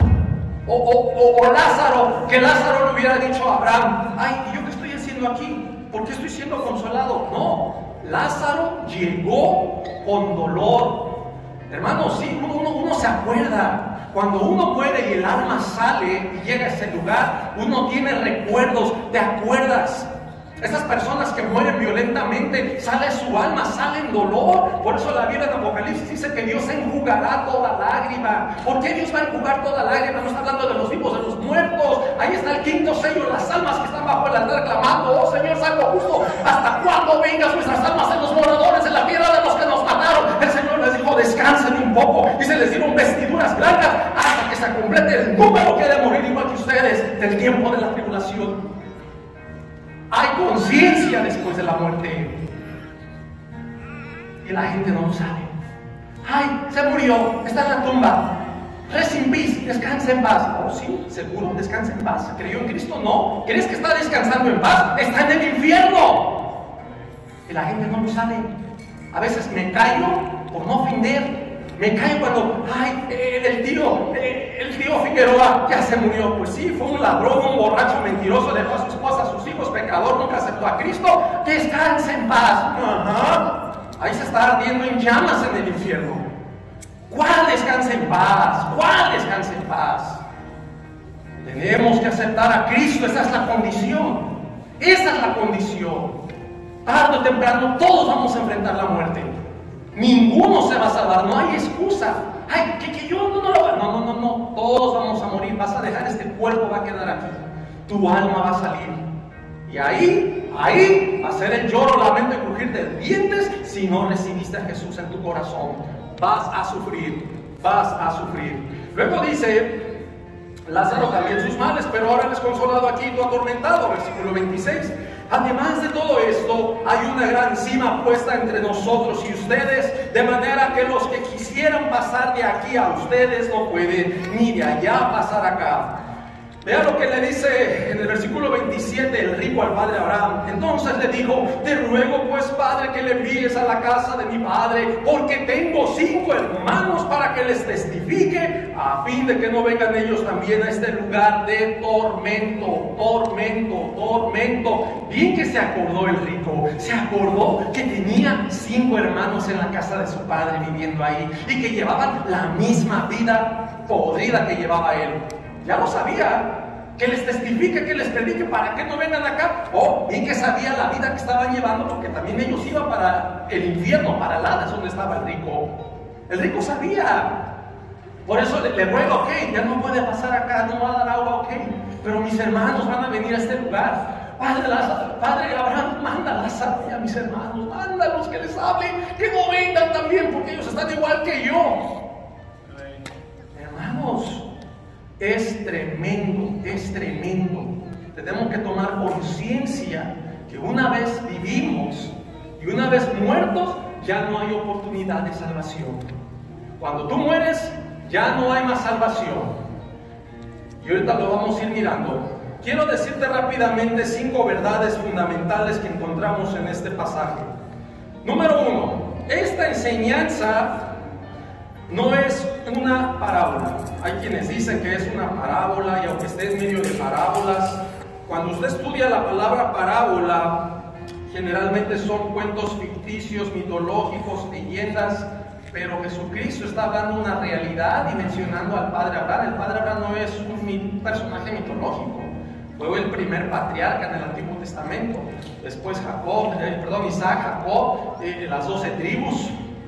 [SPEAKER 3] O Lázaro, que Lázaro le hubiera dicho a Abraham: ay, ¿y yo qué estoy haciendo aquí? ¿Por qué estoy siendo consolado? No, Lázaro llegó con dolor. Hermanos, sí, uno se acuerda. Cuando uno muere y el alma sale y llega a ese lugar, uno tiene recuerdos, te acuerdas. Esas personas que mueren violentamente, sale su alma, sale en dolor. Por eso la Biblia en Apocalipsis dice que Dios enjugará toda lágrima. ¿Por qué Dios va a enjugar toda lágrima? No está hablando de los vivos, de los muertos. Ahí está el quinto sello, las almas que están bajo el altar clamando: oh Señor Santo Justo, ¿hasta cuándo vengas nuestras almas en los moradores, en la tierra de los que nos mataron? El Señor les dijo: descansen un poco. Y se les dieron vestiduras blancas hasta que se complete el número que ha de morir igual que ustedes del tiempo de la tribulación. Hay conciencia después de la muerte. Y la gente no lo sabe. Ay, se murió, está en la tumba. Rest in peace, descansa en paz. Oh, sí, seguro, descansa en paz. ¿Creyó en Cristo? No. ¿Crees que está descansando en paz? Está en el infierno. Y la gente no lo sabe. A veces me callo por no ofender. Me callo cuando, ay, el tío Figueroa ya se murió. Pues sí, fue un ladrón, un borracho, mentiroso, dejó a su esposa, a sus hijos, pecador, nunca aceptó a Cristo. Descansa en paz. Ajá. Ahí se está ardiendo en llamas en el infierno. ¿Cuál descansa en paz? ¿Cuál descansa en paz? Tenemos que aceptar a Cristo, esa es la condición. Esa es la condición. Tarde o temprano todos vamos a enfrentar la muerte. Ninguno se va a salvar, no hay excusa. Ay, que yo no lo hago. No, todos vamos a morir. Vas a dejar este cuerpo, va a quedar aquí. Tu alma va a salir. Y ahí va a ser el lloro, lamento y crujir de dientes si no recibiste a Jesús en tu corazón. Vas a sufrir, vas a sufrir. Luego dice: Lázaro también sus males, pero ahora eres consolado aquí, tú atormentado. Versículo 26. Además de todo esto, hay una gran cima puesta entre nosotros y ustedes, de manera que los que quisieran pasar de aquí a ustedes no pueden, ni de allá pasar acá. Vea lo que le dice en el versículo 27 el rico al padre Abraham. Entonces le dijo: te ruego pues, padre, que le envíes a la casa de mi padre, porque tengo 5 hermanos, para que les testifique, a fin de que no vengan ellos también a este lugar de tormento. Bien que se acordó el rico, se acordó que tenía 5 hermanos en la casa de su padre viviendo ahí, y que llevaban la misma vida podrida que llevaba él. Ya lo sabía, que les testifique, que les predique para que no vengan acá. Bien que sabía la vida que estaban llevando, porque también ellos iban para el infierno, para el Hades, donde estaba el rico. El rico sabía. Por eso le ruega: ok, ya no puede pasar acá, no va a dar agua, ok, pero mis hermanos van a venir a este lugar. Padre Abraham, mándalas a mis hermanos, mándalos que les hablen, que no vengan también, porque ellos están igual que yo. Hermanos, es tremendo. Tenemos que tomar conciencia que una vez vivimos y una vez muertos, ya no hay oportunidad de salvación. Cuando tú mueres, ya no hay más salvación. Y ahorita lo vamos a ir mirando. Quiero decirte rápidamente 5 verdades fundamentales que encontramos en este pasaje. Número 1, esta enseñanza no es una parábola. Hay quienes dicen que es una parábola, y aunque esté en medio de parábolas, cuando usted estudia la palabra parábola, generalmente son cuentos ficticios, mitológicos, leyendas, pero Jesucristo está dando una realidad y mencionando al padre Abraham. El padre Abraham no es un personaje mitológico, fue el primer patriarca en el Antiguo Testamento. Después Isaac, Jacob, las 12 tribus.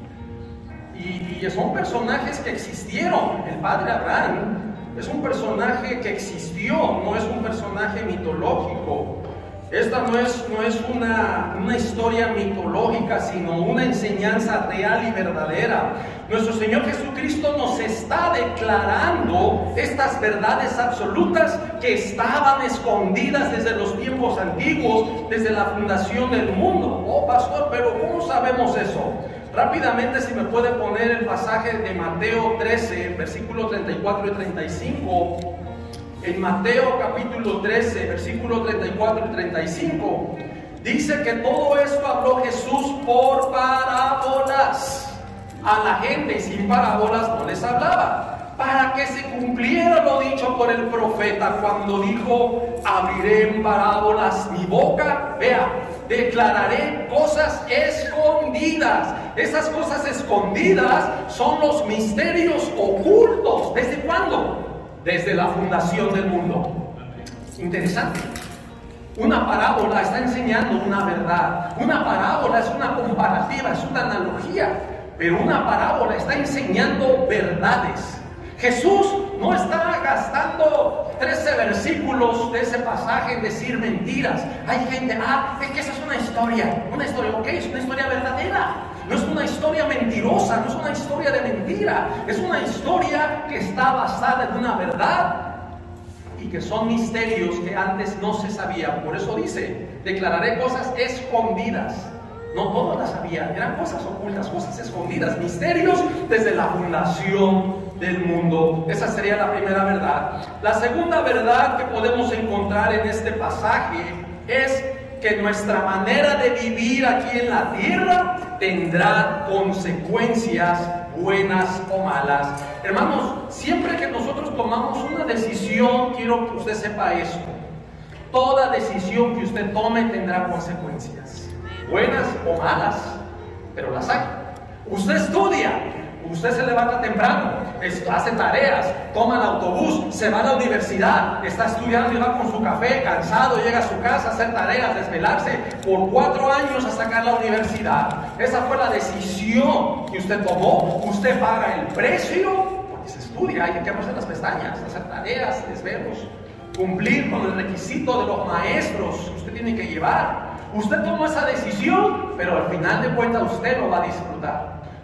[SPEAKER 3] Y son personajes que existieron. El padre Abraham es un personaje que existió, no es un personaje mitológico. Esta no es una historia mitológica, sino una enseñanza real y verdadera. Nuestro Señor Jesucristo nos está declarando estas verdades absolutas que estaban escondidas desde los tiempos antiguos, desde la fundación del mundo. Pastor, pero ¿cómo sabemos eso? Rápidamente, si me puede poner el pasaje de Mateo 13, versículos 34 y 35. En Mateo capítulo 13, versículos 34 y 35, dice que todo esto habló Jesús por parábolas a la gente, y sin parábolas no les hablaba, para que se cumpliera lo dicho por el profeta cuando dijo: abriré en parábolas mi boca, vea, declararé cosas escondidas. Esas cosas escondidas son los misterios ocultos. ¿Desde cuándo? Desde la fundación del mundo. Interesante. Una parábola está enseñando una verdad. Una parábola es una comparativa, es una analogía. Pero una parábola está enseñando verdades. Jesús no está gastando 13 versículos de ese pasaje en decir mentiras. Hay gente: es que esa es una historia, ok, es una historia verdadera. No es una historia mentirosa, no es una historia de mentira. Es una historia que está basada en una verdad y que son misterios que antes no se sabían. Por eso dice: declararé cosas escondidas. No todos las sabían, eran cosas ocultas, cosas escondidas, misterios desde la fundación del mundo. Esa sería la primera verdad. La segunda verdad que podemos encontrar en este pasaje es que nuestra manera de vivir aquí en la tierra tendrá consecuencias buenas o malas. Hermanos, siempre que nosotros tomamos una decisión, quiero que usted sepa esto: toda decisión que usted tome tendrá consecuencias, buenas o malas, pero las hay. Usted estudia, usted se levanta temprano, hace tareas, toma el autobús, se va a la universidad, está estudiando y va con su café, cansado, llega a su casa a hacer tareas, desvelarse por 4 años a sacar la universidad. Esa fue la decisión que usted tomó. Usted paga el precio porque se estudia, hay que quemarse las pestañas, hacer tareas, desvelos, cumplir con el requisito de los maestros que usted tiene que llevar. Usted tomó esa decisión, pero al final de cuentas usted lo va a disfrutar.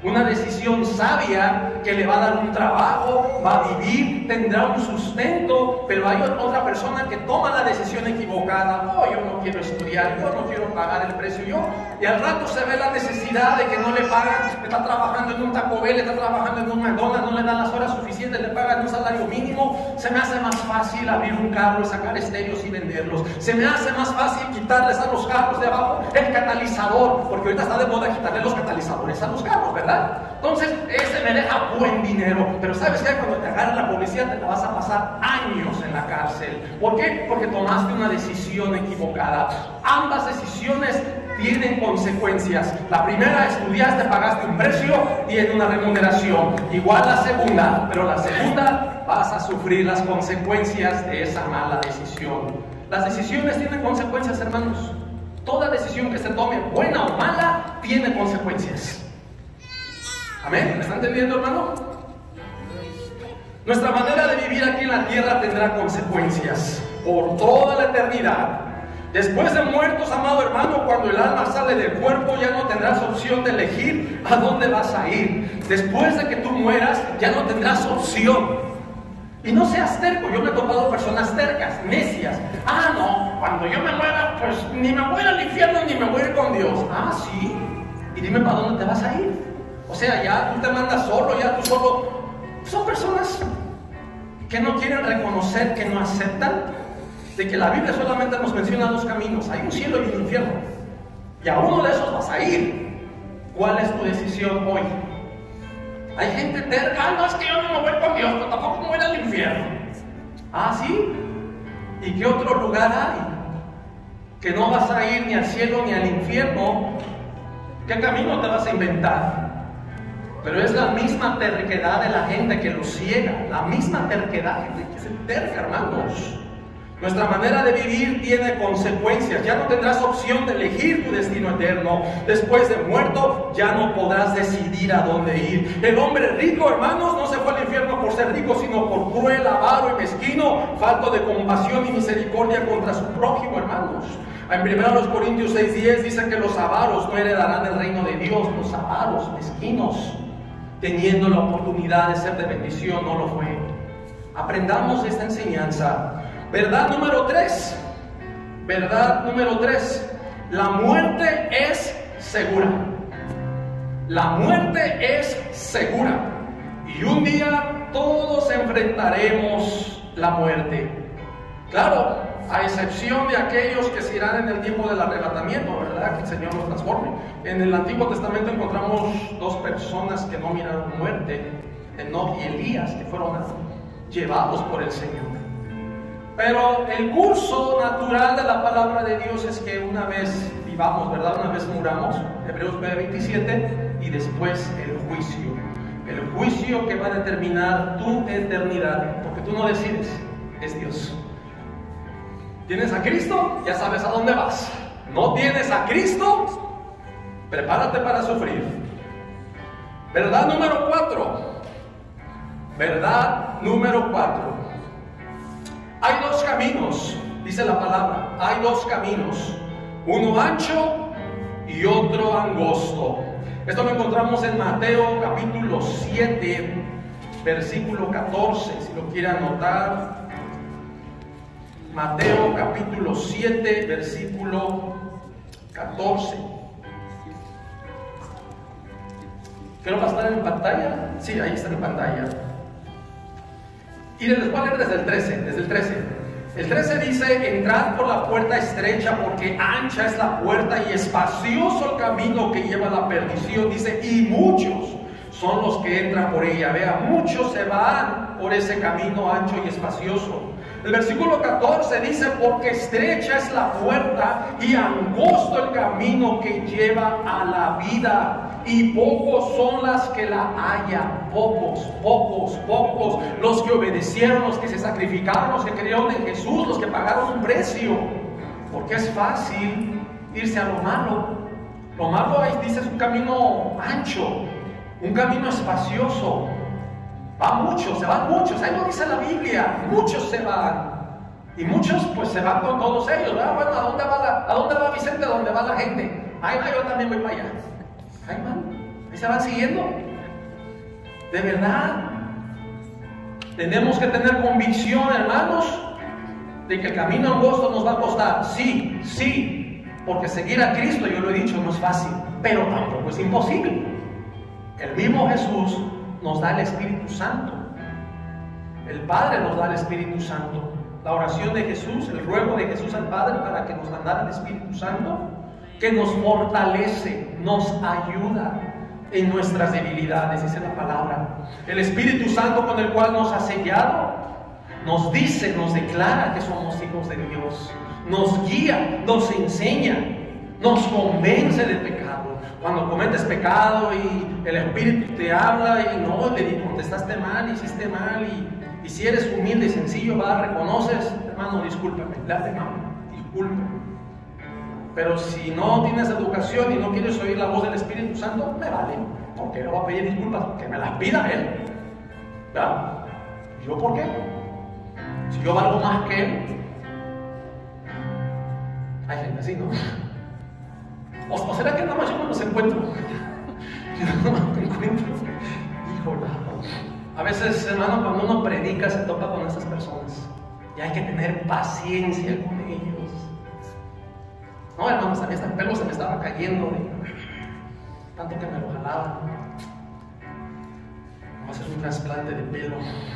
[SPEAKER 3] Una decisión sabia que le va a dar un trabajo, va a vivir, tendrá un sustento, pero hay otra persona que toma la decisión equivocada. Oh, yo no quiero estudiar, yo no quiero pagar el precio, y al rato se ve la necesidad de que no le pagan, está trabajando en un Taco Bell, está trabajando en un McDonald's, no le dan las horas suficientes, le pagan un salario mínimo. Se me hace más fácil abrir un carro y sacar estéreos y venderlos. Se me hace más fácil quitarles a los carros de abajo el catalizador, porque ahorita está de moda quitarle los catalizadores a los carros, ¿verdad? Entonces, ese me deja buen dinero. Pero ¿sabes qué? Cuando te agarra la policía te la vas a pasar años en la cárcel. ¿Por qué? Porque tomaste una decisión equivocada. Ambas decisiones tienen consecuencias. La primera, estudiaste, pagaste un precio, tiene una remuneración. Igual la segunda, pero la segunda vas a sufrir las consecuencias de esa mala decisión. Las decisiones tienen consecuencias, hermanos. Toda decisión que se tome, buena o mala, tiene consecuencias. Amén. ¿Me está entendiendo, hermano? Nuestra manera de vivir aquí en la tierra tendrá consecuencias por toda la eternidad. Después de muertos, amado hermano, cuando el alma sale del cuerpo, ya no tendrás opción de elegir a dónde vas a ir. Después de que tú mueras, ya no tendrás opción. Y no seas terco. Yo me he topado personas tercas, necias. Ah, no, cuando yo me muera, pues ni me voy al infierno ni me voy a ir con Dios. Ah, sí. Y dime para dónde te vas a ir. O sea, ya tú te mandas solo, ya tú solo. Son personas que no quieren reconocer, que no aceptan de que la Biblia solamente nos menciona dos caminos. Hay un cielo y un infierno. Y a uno de esos vas a ir. ¿Cuál es tu decisión hoy? Hay gente terca. Ah, no, es que yo no me voy con Dios, pero tampoco me voy al infierno. Ah, ¿sí? ¿Y qué otro lugar hay? Que no vas a ir ni al cielo ni al infierno. ¿Qué camino te vas a inventar? Pero es la misma terquedad de la gente que los ciega, la misma terquedad, gente que se terca, hermanos. Nuestra manera de vivir tiene consecuencias. Ya no tendrás opción de elegir tu destino eterno. Después de muerto, ya no podrás decidir a dónde ir. El hombre rico, hermanos, no se fue al infierno por ser rico, sino por cruel, avaro y mezquino, falto de compasión y misericordia contra su prójimo, hermanos. En 1 Corintios 6:10 dice que los avaros no heredarán el reino de Dios. Los avaros, mezquinos, teniendo la oportunidad de ser de bendición, no lo fue. Aprendamos esta enseñanza. Verdad número 3. Verdad número 3. La muerte es segura. La muerte es segura. Y un día todos enfrentaremos la muerte. Claro, a excepción de aquellos que se irán en el tiempo del arrebatamiento, ¿verdad? Que el Señor nos transforme. En el Antiguo Testamento encontramos dos personas que no miraron muerte, Enoc y Elías, que fueron llevados por el Señor. Pero el curso natural de la palabra de Dios es que una vez vivamos, ¿verdad? Una vez muramos, Hebreos 9:27, y después el juicio. El juicio que va a determinar tu eternidad, porque tú no decides, es Dios. ¿Tienes a Cristo? Ya sabes a dónde vas. ¿No tienes a Cristo? Prepárate para sufrir. Verdad número 4. Verdad número 4. Hay dos caminos, dice la palabra. Hay dos caminos. Uno ancho y otro angosto. Esto lo encontramos en Mateo capítulo 7, versículo 14, si lo quiere anotar. Mateo capítulo 7, versículo 14. ¿Creo que va a estar en pantalla? Sí, ahí está en pantalla. Y les voy a leer desde el 13. El 13 dice: entrad por la puerta estrecha, porque ancha es la puerta y espacioso el camino que lleva a la perdición. Dice, y muchos son los que entran por ella. Vea, muchos se van por ese camino ancho y espacioso. El versículo 14 dice, porque estrecha es la puerta y angosto el camino que lleva a la vida, y pocos son las que la hallan. Pocos los que obedecieron, los que se sacrificaron, los que creyeron en Jesús, los que pagaron un precio. Porque es fácil irse a lo malo. Lo malo ahí dice es un camino ancho, un camino espacioso. Se van muchos, ahí lo dice la Biblia, muchos se van. Y muchos pues se van con todos ellos, ¿verdad? Bueno, ¿a dónde va Vicente? ¿A dónde va la gente? Ahí va, yo también voy para allá. Ahí van. ¿Ahí se van siguiendo? De verdad, tenemos que tener convicción, hermanos, de que el camino angosto nos va a costar. Sí, sí, porque seguir a Cristo, yo lo he dicho, no es fácil, pero tampoco es imposible. El mismo Jesús nos da el Espíritu Santo. El Padre nos da el Espíritu Santo. La oración de Jesús, el ruego de Jesús al Padre para que nos mandara el Espíritu Santo, que nos fortalece, nos ayuda en nuestras debilidades, dice la palabra. El Espíritu Santo con el cual nos ha sellado, nos dice, nos declara que somos hijos de Dios, nos guía, nos enseña, nos convence del pecado. Cuando cometes pecado y el Espíritu te habla y no, le contestaste mal, hiciste mal, y si eres humilde y sencillo, reconoces, hermano, discúlpame, le hace mal, discúlpame. Pero si no tienes educación y no quieres oír la voz del Espíritu Santo, me vale. ¿Por qué le voy a pedir disculpas? Que me las pida Él. ¿Verdad? ¿Yo por qué? Si yo valgo más que Él. Hay gente así, ¿no? ¿O será que nada más yo me los encuentro? Yo nada más me encuentro. Híjole. A veces, hermano, cuando uno predica se topa con estas personas. Y hay que tener paciencia con ellos. No, hermanos, a mí hasta el pelo se me estaba cayendo de tanto que me lo jalaba. Vamos a hacer un trasplante de pelo.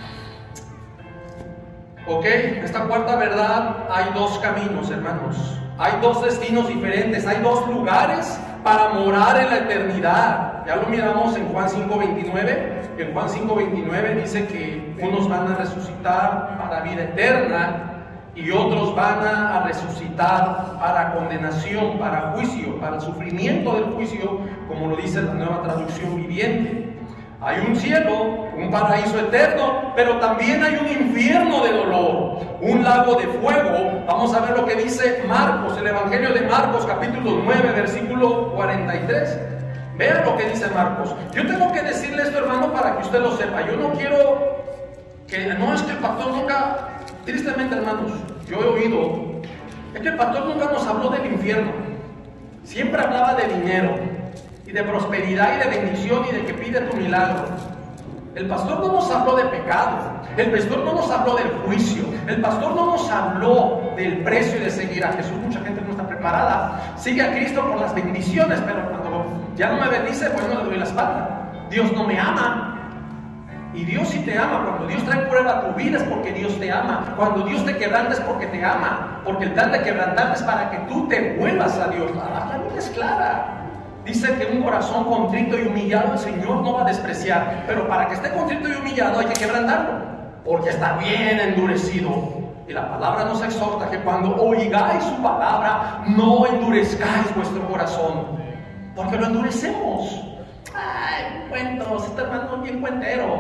[SPEAKER 3] Ok, esta cuarta verdad, hay dos caminos, hermanos. Hay dos destinos diferentes, hay dos lugares para morar en la eternidad. Ya lo miramos en Juan 5:29. En Juan 5:29 dice que unos van a resucitar para vida eterna y otros van a resucitar para condenación, para juicio, para el sufrimiento del juicio, como lo dice la Nueva Traducción Viviente. Hay un cielo, un paraíso eterno, pero también hay un infierno de dolor, un lago de fuego. Vamos a ver lo que dice Marcos, el Evangelio de Marcos, capítulo 9, versículo 43. Vean lo que dice Marcos. Yo tengo que decirle esto, hermano, para que usted lo sepa. Yo no quiero que, no es que el pastor nunca, tristemente, hermanos, yo he oído, es que el pastor nunca nos habló del infierno. Siempre hablaba de dinero y de prosperidad y de bendición y de que pide tu milagro. El pastor no nos habló de pecado, el pastor no nos habló del juicio, el pastor no nos habló del precio de seguir a Jesús. Mucha gente no está preparada, sigue a Cristo por las bendiciones, pero cuando ya no me bendice, pues no le doy la espalda. Dios no me ama. Y Dios sí te ama. Cuando Dios trae prueba a tu vida es porque Dios te ama. Cuando Dios te quebranta es porque te ama, porque el plan de quebrantarte es para que tú te vuelvas a Dios. La Biblia es clara. Dice que un corazón contrito y humillado el Señor no va a despreciar. Pero para que esté contrito y humillado hay que quebrantarlo, porque está bien endurecido. Y la palabra nos exhorta que cuando oigáis su palabra, no endurezcáis vuestro corazón, porque lo endurecemos. Ay, cuentos, este hermano es bien cuentero.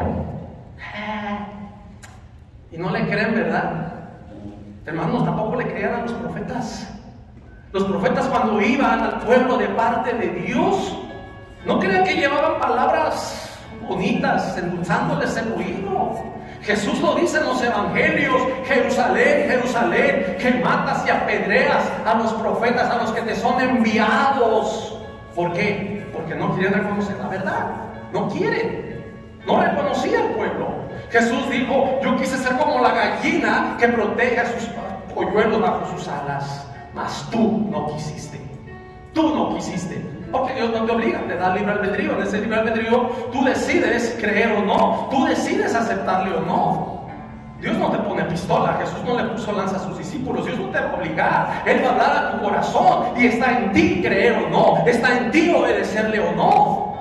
[SPEAKER 3] Y no le creen, ¿verdad? Hermanos, tampoco le creían a los profetas. Los profetas, cuando iban al pueblo de parte de Dios, no crean que llevaban palabras bonitas, endulzándoles el oído. Jesús lo dice en los evangelios: Jerusalén, Jerusalén, que matas y apedreas a los profetas, a los que te son enviados. ¿Por qué? Porque no quieren reconocer la verdad. No quieren. No reconocía al pueblo. Jesús dijo: yo quise ser como la gallina que protege a sus polluelos bajo sus alas. Mas tú no quisiste. Tú no quisiste. Porque Dios no te obliga, te da libre albedrío. En ese libre albedrío tú decides creer o no. Tú decides aceptarle o no. Dios no te pone pistola. Jesús no le puso lanza a sus discípulos. Dios no te va a obligar. Él va a hablar a tu corazón. Y está en ti creer o no. Está en ti obedecerle o no.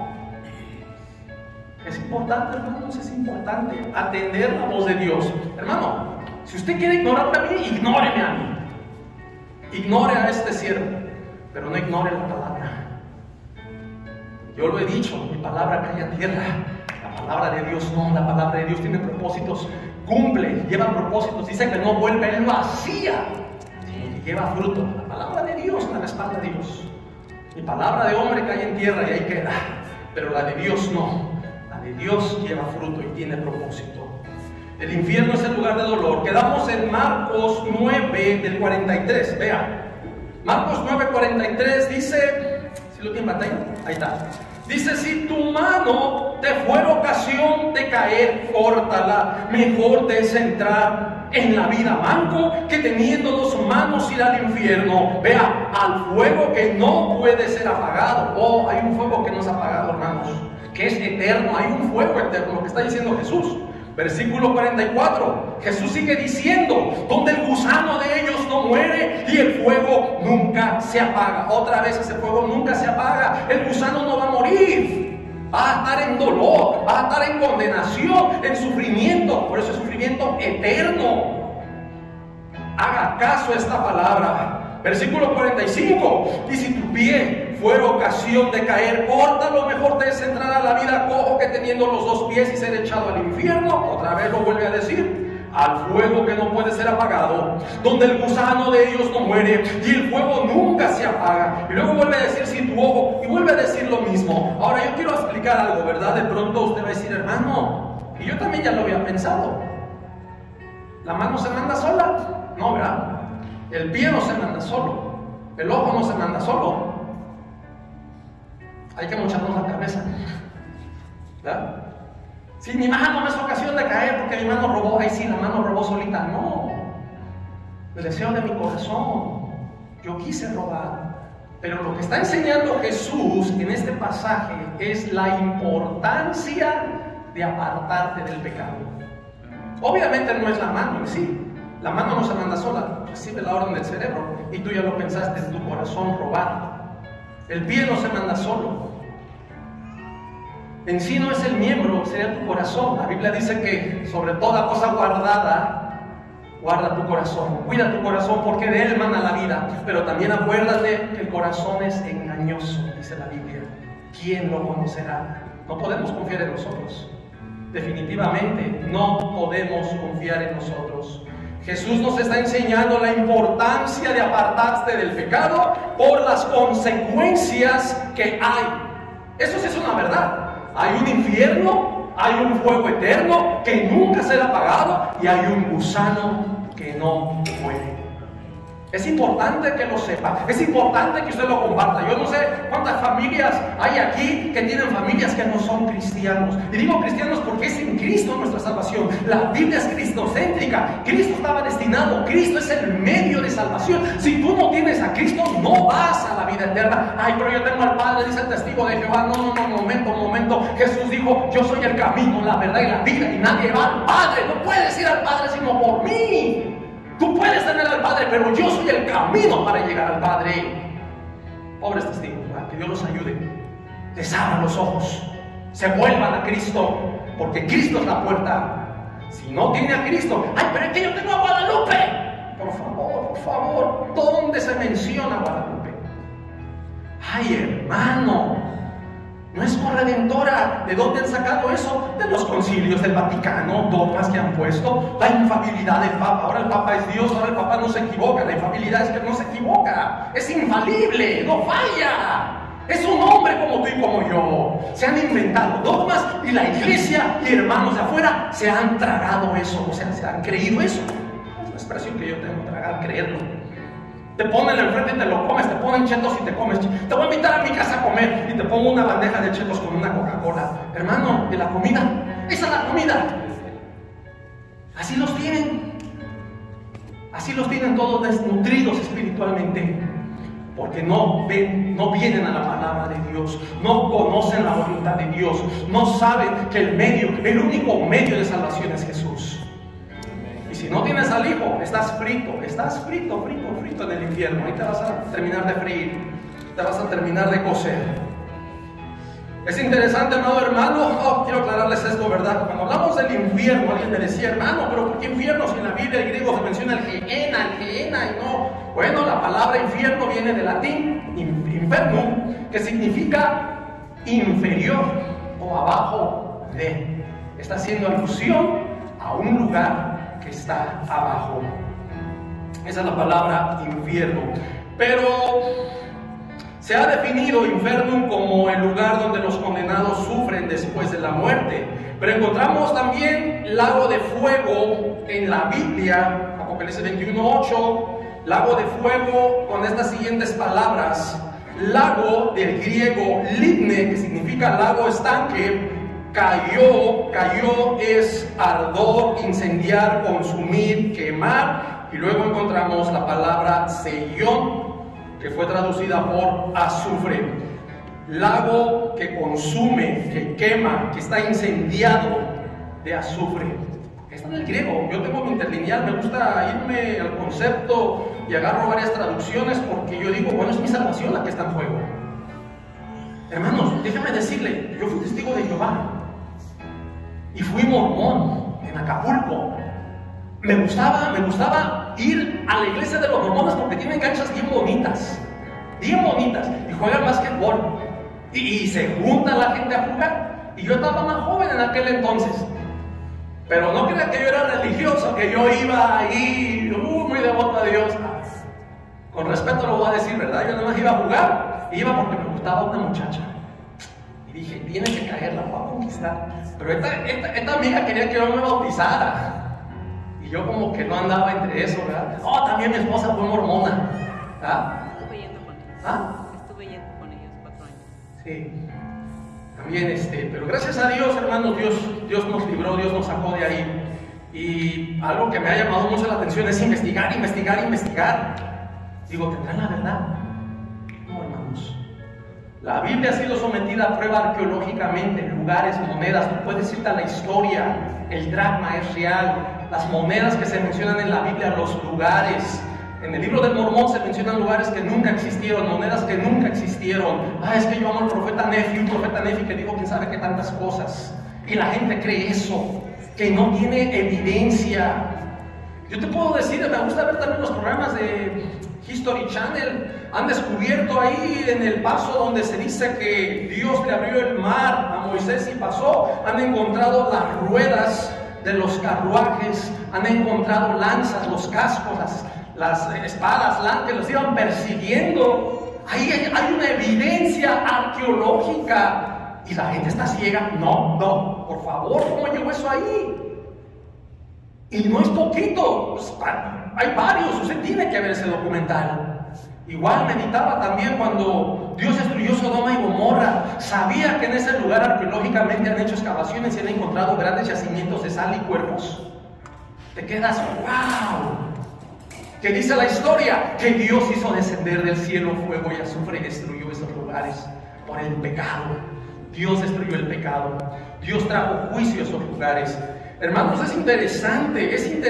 [SPEAKER 3] Es importante, hermanos, es importante atender la voz de Dios. Hermano, si usted quiere ignorarme a mí, ignóreme a mí. Ignore a este siervo, pero no ignore la palabra. Yo lo he dicho, mi palabra cae a tierra. La palabra de Dios no, la palabra de Dios tiene propósitos, cumple, lleva propósitos. Dice que no vuelve en vacía, sino que lleva fruto. La palabra de Dios la respalda a Dios. Mi palabra de hombre cae en tierra y ahí queda, pero la de Dios no. La de Dios lleva fruto y tiene propósito. El infierno es el lugar de dolor. Quedamos en Marcos 9 del 43. Vean, Marcos 9:43 dice, si lo tiene en pantalla? Ahí está. Dice, si tu mano te fuera ocasión de caer, córtala. Mejor te es entrar en la vida manco que teniendo 2 manos ir al infierno. Vea, al fuego que no puede ser apagado. Oh, hay un fuego que no es apagado, hermanos, que es eterno. Hay un fuego eterno, que está diciendo Jesús. Versículo 44, Jesús sigue diciendo, donde el gusano de ellos no muere y el fuego nunca se apaga. Otra vez, ese fuego nunca se apaga. El gusano no va a morir, va a estar en dolor, va a estar en condenación, en sufrimiento. Por eso es sufrimiento eterno. Haga caso a esta palabra. Versículo 45, y si tu pie fuera ocasión de caer, córtalo, mejor te es entrar a la vida cojo que teniendo los 2 pies y ser echado al infierno. Otra vez lo vuelve a decir, al fuego que no puede ser apagado, donde el gusano de ellos no muere y el fuego nunca se apaga. Y luego vuelve a decir, si tu ojo, y vuelve a decir lo mismo. Ahora yo quiero explicar algo, ¿verdad? De pronto usted va a decir, hermano, y yo también ya lo había pensado, ¿la mano se manda sola? No, ¿verdad? El pie no se manda solo, el ojo no se manda solo. Hay que mocharnos la cabeza, ¿verdad? Si mi mano no es ocasión de caer porque mi mano robó, ay sí, la mano robó solita. No, el deseo de mi corazón, yo quise robar. Pero lo que está enseñando Jesús en este pasaje es la importancia de apartarte del pecado. Obviamente no es la mano en sí. La mano no se manda sola, recibe la orden del cerebro y tú ya lo pensaste en tu corazón robar. El pie no se manda solo. En sí no es el miembro, sería tu corazón. La Biblia dice que sobre toda cosa guardada, guarda tu corazón, cuida tu corazón porque de él mana la vida. Pero también acuérdate que el corazón es engañoso, dice la Biblia. ¿Quién lo conocerá? No podemos confiar en nosotros. Definitivamente no podemos confiar en nosotros. Jesús nos está enseñando la importancia de apartarse del pecado por las consecuencias que hay. Eso sí es una verdad. Hay un infierno, hay un fuego eterno que nunca será apagado y hay un gusano que no muere. Es importante que lo sepa, es importante que usted lo comparta. Yo no sé cuántas familias hay aquí que tienen familias que no son cristianos. Y digo cristianos porque es en Cristo nuestra salvación. La Biblia es cristocéntrica. Cristo estaba destinado, Cristo es el medio de salvación. Si tú no tienes a Cristo, no vas a la vida eterna. Ay, pero yo tengo al Padre, dice el testigo de Jehová. No, momento. Jesús dijo, yo soy el camino, la verdad y la vida, y nadie va al Padre. No puedes ir al Padre sino por mí. Tú puedes tener al Padre, pero yo soy el camino para llegar al Padre. Pobres testigos, ¿verdad? Que Dios los ayude. Les abra los ojos, se vuelvan a Cristo, porque Cristo es la puerta. Si no tiene a Cristo, ay, pero es que yo tengo a Guadalupe. Por favor, ¿dónde se menciona Guadalupe? Ay, hermano, no es corredentora. ¿De dónde han sacado eso? De los concilios del Vaticano, dogmas que han puesto, la infalibilidad del Papa. Ahora el Papa es Dios, ahora el Papa no se equivoca. La infalibilidad es que no se equivoca, es infalible, no falla. Es un hombre como tú y como yo. Se han inventado dogmas y la iglesia y hermanos de afuera se han tragado eso, o sea, se han creído eso. Es la expresión que yo tengo, tragar, creerlo. Te ponen enfrente y te lo comes, te ponen chetos y te comes. Te voy a invitar a mi casa a comer y te pongo una bandeja de chetos con una Coca-Cola. Hermano, ¿de la comida? Esa es la comida. Así los tienen. Así los tienen todos desnutridos espiritualmente. Porque no ven, no vienen a la palabra de Dios, no conocen la voluntad de Dios, no saben que el único medio de salvación es Jesús. Si no tienes al Hijo, estás frito en el infierno. Ahí te vas a terminar de freír, te vas a terminar de cocer. Es interesante, amado hermano, quiero aclararles esto, ¿verdad? Cuando hablamos del infierno, alguien me decía, hermano, ¿pero por qué infierno? Si en la Biblia el griego se menciona el gehenna, y no. Bueno, la palabra infierno viene del latín, infernum, que significa inferior o abajo de. Está haciendo alusión a un lugar que está abajo. Esa es la palabra infierno. Pero se ha definido infernum como el lugar donde los condenados sufren después de la muerte. Pero encontramos también lago de fuego en la Biblia, Apocalipsis 21:8, lago de fuego con estas siguientes palabras: lago del griego Libne, que significa lago estanque, cayó es ardor, incendiar, consumir, quemar, y luego encontramos la palabra sellón, que fue traducida por azufre. Lago que consume, que quema, que está incendiado de azufre. Está en el griego. Yo tengo mi interlineal, me gusta irme al concepto y agarro varias traducciones porque yo digo, bueno, es mi salvación la que está en juego. Hermanos, déjenme decirle, yo fui testigo de Jehová y fui mormón en Acapulco. Me gustaba ir a la iglesia de los mormones porque tienen canchas bien bonitas, y juegan básquetbol, y se junta la gente a jugar. Y yo estaba más joven en aquel entonces, pero no crean que yo era religioso, que yo iba ahí muy devoto a Dios. Con respeto lo voy a decir, ¿verdad? Yo nada más iba a jugar, iba porque me gustaba una muchacha. Y dije, tiene que caerla, voy a conquistar. Pero esta amiga quería que yo me bautizara. Y yo como que no andaba entre eso, ¿verdad? Oh, también mi esposa fue mormona. ¿Ah?
[SPEAKER 5] Estuve yendo con ellos.
[SPEAKER 3] ¿Ah?
[SPEAKER 5] Estuve yendo con ellos 4 años.
[SPEAKER 3] Sí. También pero gracias a Dios, hermanos, Dios nos libró, Dios nos sacó de ahí. Y algo que me ha llamado mucho la atención es investigar. Digo, ¿tendrán la verdad? No, hermanos. La Biblia ha sido sometida a prueba arqueológicamente, lugares, monedas. Tú puedes irte a la historia, el dracma es real. Las monedas que se mencionan en la Biblia, los lugares. En el libro del Mormón se mencionan lugares que nunca existieron, monedas que nunca existieron. Es que yo amo al profeta Nefi, un profeta Nefi que dijo quién sabe qué tantas cosas. Y la gente cree eso, que no tiene evidencia. Yo te puedo decir, me gusta ver también los programas de History Channel. Han descubierto ahí en el paso donde se dice que Dios le abrió el mar a Moisés y pasó. Han encontrado las ruedas de los carruajes, han encontrado lanzas, los cascos, las espadas, que los iban persiguiendo. Ahí hay una evidencia arqueológica y la gente está ciega. No, por favor, ¿cómo llegó eso ahí? Y no es poquito, pues, hay varios, usted tiene que ver ese documental. Igual meditaba también cuando Dios destruyó Sodoma y Gomorra. Sabía que en ese lugar arqueológicamente han hecho excavaciones y han encontrado grandes yacimientos de sal y cuerpos. Te quedas, wow. ¿Qué dice la historia? Que Dios hizo descender del cielo fuego y azufre y destruyó esos lugares por el pecado. Dios destruyó el pecado. Dios trajo juicio a esos lugares. Hermanos, es interesante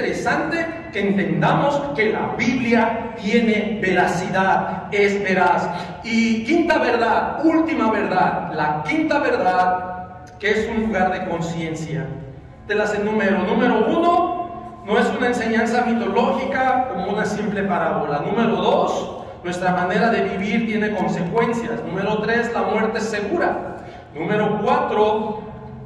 [SPEAKER 3] que entendamos que la Biblia tiene veracidad, es veraz. Y quinta verdad, última verdad, la quinta verdad, que es un lugar de conciencia. Te las enumero. Número 1, no es una enseñanza mitológica como una simple parábola. Número 2, nuestra manera de vivir tiene consecuencias. Número 3, la muerte es segura. Número 4,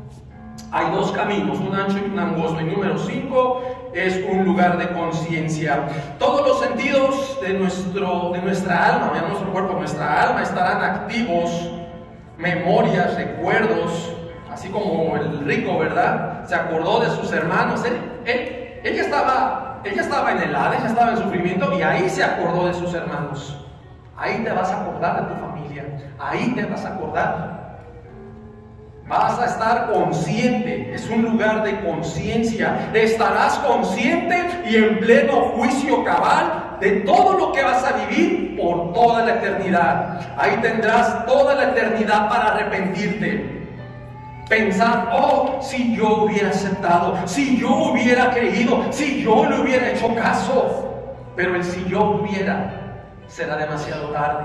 [SPEAKER 3] hay 2 caminos, un ancho y un angosto. Y número 5 es un lugar de conciencia. Todos los sentidos de nuestra alma, de nuestro cuerpo, nuestra alma estarán activos. Memorias, recuerdos, así como el rico, ¿verdad? Se acordó de sus hermanos. Ella estaba en el Hades, ella estaba en sufrimiento y ahí se acordó de sus hermanos. Ahí te vas a acordar de tu familia, ahí te vas a acordar. Vas a estar consciente, es un lugar de conciencia. Estarás consciente y en pleno juicio cabal de todo lo que vas a vivir por toda la eternidad. Ahí tendrás toda la eternidad para arrepentirte. Pensar, si yo hubiera aceptado, si yo hubiera creído, si yo le hubiera hecho caso. Pero el si yo hubiera será demasiado tarde.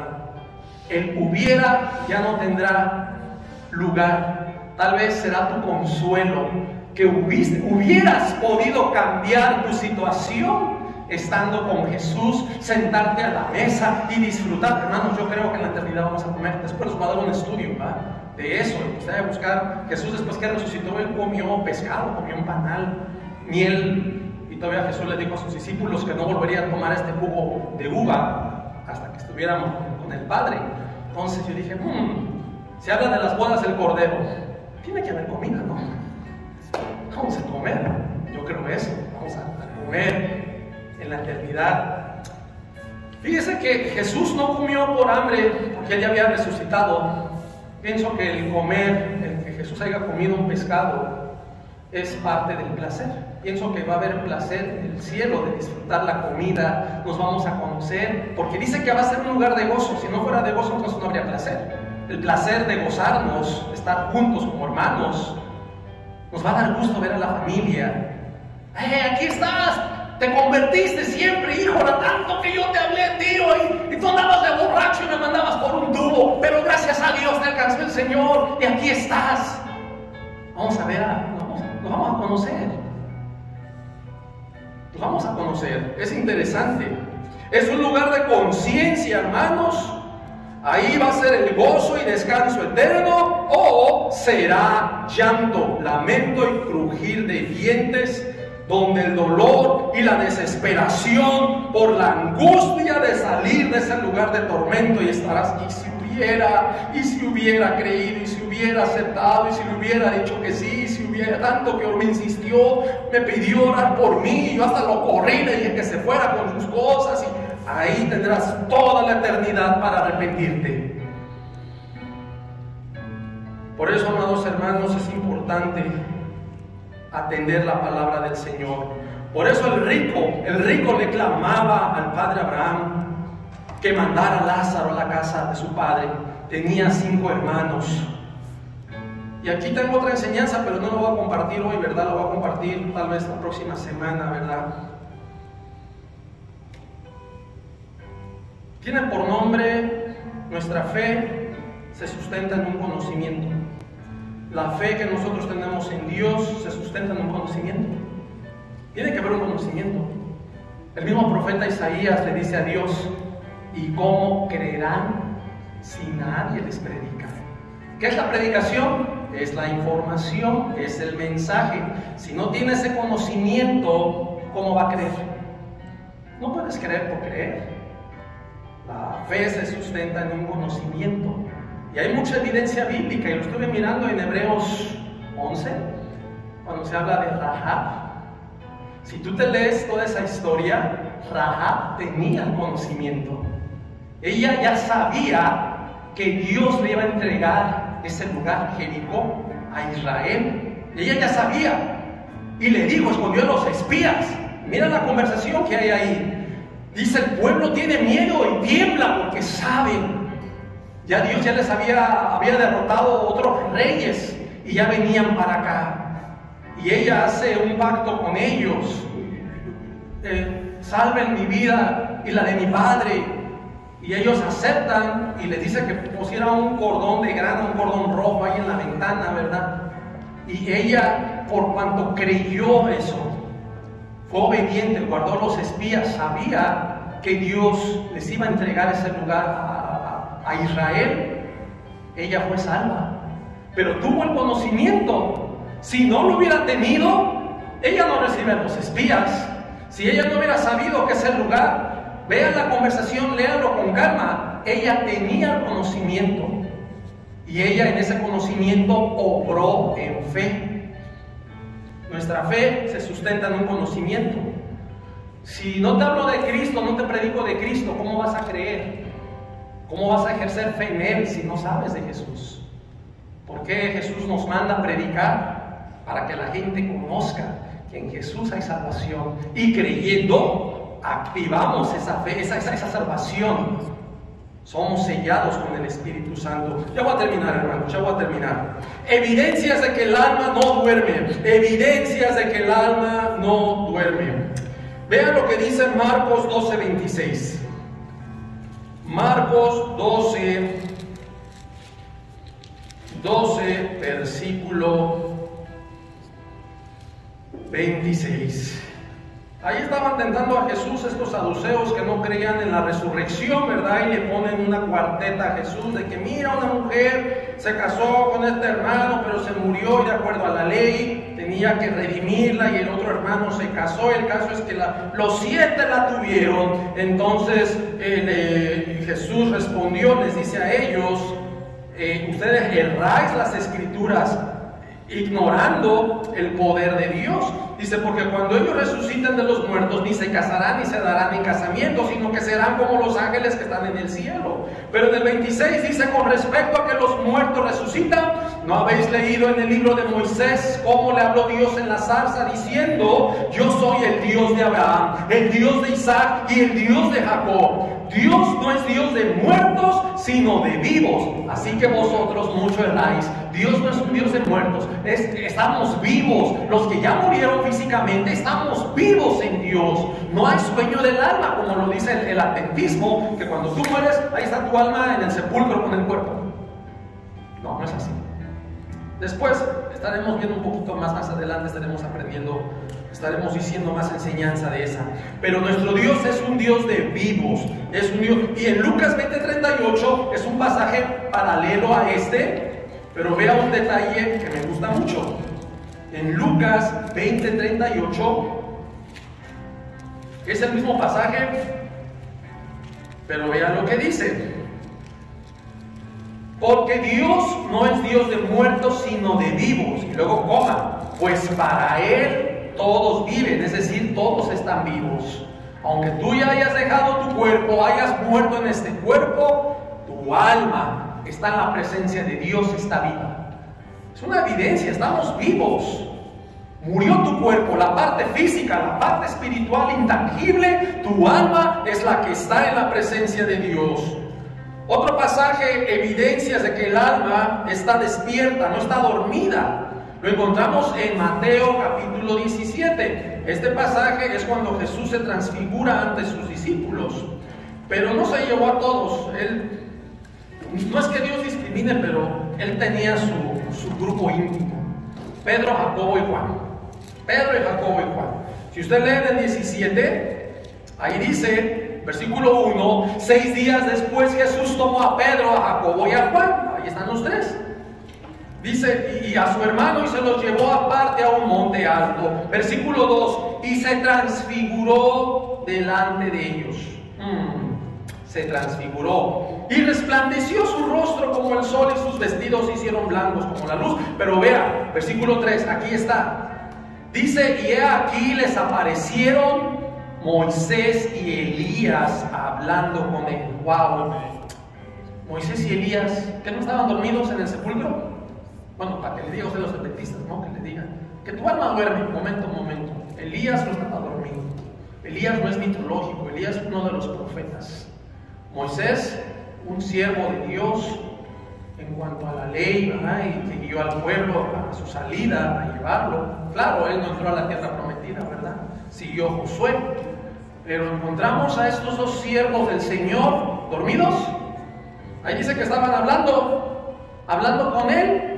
[SPEAKER 3] El hubiera ya no tendrá lugar. Tal vez será tu consuelo que hubieras podido cambiar tu situación estando con Jesús, sentarte a la mesa y disfrutar. Hermanos, yo creo que en la eternidad vamos a comer. Después nos va a dar un estudio, ¿verdad? De eso. Usted va a buscar. Jesús, después que resucitó, él comió pescado, comió un panal, miel. Y todavía Jesús le dijo a sus discípulos que no volverían a tomar este jugo de uva hasta que estuviéramos con el Padre. Entonces yo dije, se habla de las bodas del Cordero. Tiene que haber comida, ¿no? Vamos a comer, yo creo eso, vamos a comer en la eternidad. Fíjese que Jesús no comió por hambre porque Él ya había resucitado. Pienso que el comer, el que Jesús haya comido un pescado, es parte del placer. Pienso que va a haber placer en el cielo de disfrutar la comida, nos vamos a conocer, porque dice que va a ser un lugar de gozo. Si no fuera de gozo, entonces no habría placer. El placer de gozarnos, de estar juntos como hermanos. Nos va a dar gusto ver a la familia. Aquí estás! Te convertiste siempre, hijo, era tanto que yo te hablé, tío, y tú andabas de borracho y me mandabas por un tubo, pero gracias a Dios te alcanzó el Señor y aquí estás. Vamos a ver, nos vamos a conocer. Nos vamos a conocer. Es interesante. Es un lugar de conciencia, hermanos. Ahí va a ser el gozo y descanso eterno, o será llanto, lamento y crujir de dientes, donde el dolor y la desesperación por la angustia de salir de ese lugar de tormento, y estarás, y si hubiera creído, y si hubiera aceptado, y si le hubiera dicho que sí, y si hubiera, tanto que me insistió, me pidió orar por mí, y yo hasta lo corrí, le dije que se fuera con sus cosas, y ahí tendrás toda la eternidad para arrepentirte. Por eso, amados hermanos, es importante atender la palabra del Señor. Por eso el rico le clamaba al padre Abraham que mandara a Lázaro a la casa de su padre. Tenía 5 hermanos. Y aquí tengo otra enseñanza, pero no lo voy a compartir hoy, ¿verdad? Lo voy a compartir tal vez la próxima semana, ¿verdad? Tiene por nombre: nuestra fe se sustenta en un conocimiento. La fe que nosotros tenemos en Dios se sustenta en un conocimiento. Tiene que haber un conocimiento. El mismo profeta Isaías le dice a Dios: ¿y cómo creerán si nadie les predica? ¿Qué es la predicación? Es la información, es el mensaje. Si no tiene ese conocimiento, ¿cómo va a creer? No puedes creer por creer. La fe se sustenta en un conocimiento. Y hay mucha evidencia bíblica, y lo estuve mirando en Hebreos 11, cuando se habla de Rahab. Si tú te lees toda esa historia, Rahab tenía el conocimiento. Ella ya sabía que Dios le iba a entregar ese lugar, Jericó, a Israel. Ella ya sabía. Y le dijo, escondió a los espías. Mira la conversación que hay ahí. Dice, el pueblo tiene miedo y tiembla porque saben. Ya Dios ya les había derrotado otros reyes y ya venían para acá. Y ella hace un pacto con ellos. Salven mi vida y la de mi padre. Y ellos aceptan y les dice que pusiera un cordón de grana, un cordón rojo ahí en la ventana, ¿verdad? Y ella, por cuanto creyó eso, fue obediente, guardó los espías, sabía que Dios les iba a entregar ese lugar a Israel. Ella fue salva, pero tuvo el conocimiento. Si no lo hubiera tenido, ella no recibe a los espías. Si ella no hubiera sabido que es el lugar, vean la conversación, léanlo con calma. Ella tenía el conocimiento y ella en ese conocimiento obró en fe. Nuestra fe se sustenta en un conocimiento. Si no te hablo de Cristo, no te predico de Cristo, ¿cómo vas a creer? ¿Cómo vas a ejercer fe en Él si no sabes de Jesús? ¿Por qué Jesús nos manda a predicar? Para que la gente conozca que en Jesús hay salvación. Y creyendo, activamos esa fe, esa salvación. Somos sellados con el Espíritu Santo. Ya voy a terminar, hermanos, ya voy a terminar. Evidencias de que el alma no duerme. Evidencias de que el alma no duerme. Vean lo que dice Marcos 12:26. Marcos 12, versículo 26. Ahí estaban tentando a Jesús estos saduceos que no creían en la resurrección, ¿verdad? Y le ponen una cuarteta a Jesús de que mira, una mujer se casó con este hermano, pero se murió y de acuerdo a la ley tenía que redimirla, y el otro hermano se casó. El caso es que los 7 la tuvieron. Entonces Jesús respondió, les dice a ellos, ustedes erráis las escrituras ignorando el poder de Dios. Dice, porque cuando ellos resuciten de los muertos, ni se casarán ni se darán en casamiento, sino que serán como los ángeles que están en el cielo. Pero en el 26 dice, con respecto a que los muertos resucitan, ¿no habéis leído en el libro de Moisés cómo le habló Dios en la zarza diciendo, yo soy el Dios de Abraham, el Dios de Isaac y el Dios de Jacob? Dios no es Dios de muertos, sino de vivos. Así que vosotros mucho erráis. Dios no es un Dios de muertos, estamos vivos. Los que ya murieron físicamente, estamos vivos en Dios. No hay sueño del alma, como lo dice el adventismo, que cuando tú mueres, ahí está tu alma en el sepulcro con el cuerpo. No, no es así. Después estaremos viendo un poquito más adelante, estaremos diciendo más enseñanza de esa. Pero nuestro Dios es un Dios de vivos, es un Dios. Y en Lucas 20:38 es un pasaje paralelo a este, pero vea un detalle que me gusta mucho. En Lucas 20:38 es el mismo pasaje, pero vea lo que dice. Porque Dios no es Dios de muertos, sino de vivos. Y luego coma, pues para Él todos viven, es decir, todos están vivos. Aunque tú ya hayas dejado tu cuerpo, hayas muerto en este cuerpo, tu alma está en la presencia de Dios, está viva. Es una evidencia, estamos vivos. Murió tu cuerpo, la parte física, la parte espiritual intangible, tu alma es la que está en la presencia de Dios. Otro pasaje, evidencias de que el alma está despierta, no está dormida. Lo encontramos en Mateo capítulo 17. Este pasaje es cuando Jesús se transfigura ante sus discípulos. Pero no se llevó a todos. No es que Dios discrimine, pero Él tenía su grupo íntimo. Pedro, Jacobo y Juan. Pedro, Jacobo y Juan. Si usted lee en el 17, ahí dice... Versículo 1, 6 días después Jesús tomó a Pedro, a Jacobo y a Juan. Ahí están los tres. Dice, y a su hermano y se los llevó aparte a un monte alto. Versículo 2, y se transfiguró delante de ellos. Se transfiguró. Y resplandeció su rostro como el sol y sus vestidos se hicieron blancos como la luz. Pero vea, versículo 3, aquí está. Dice, y he aquí les aparecieron Moisés y Elías hablando con él. ¡Wow! Moisés y Elías, ¿que no estaban dormidos en el sepulcro? Bueno, para que le diga a los adventistas, ¿no? Que le digan que tu alma duerme. Momento. Elías no estaba dormido. Elías no es mitológico. Elías es uno de los profetas. Moisés, un siervo de Dios en cuanto a la ley, ¿verdad? Y que guió al pueblo a su salida, a llevarlo. Claro, él no entró a la tierra prometida, ¿verdad? Siguió Josué. Pero encontramos a estos dos siervos del Señor dormidos. Ahí dice que estaban hablando con él.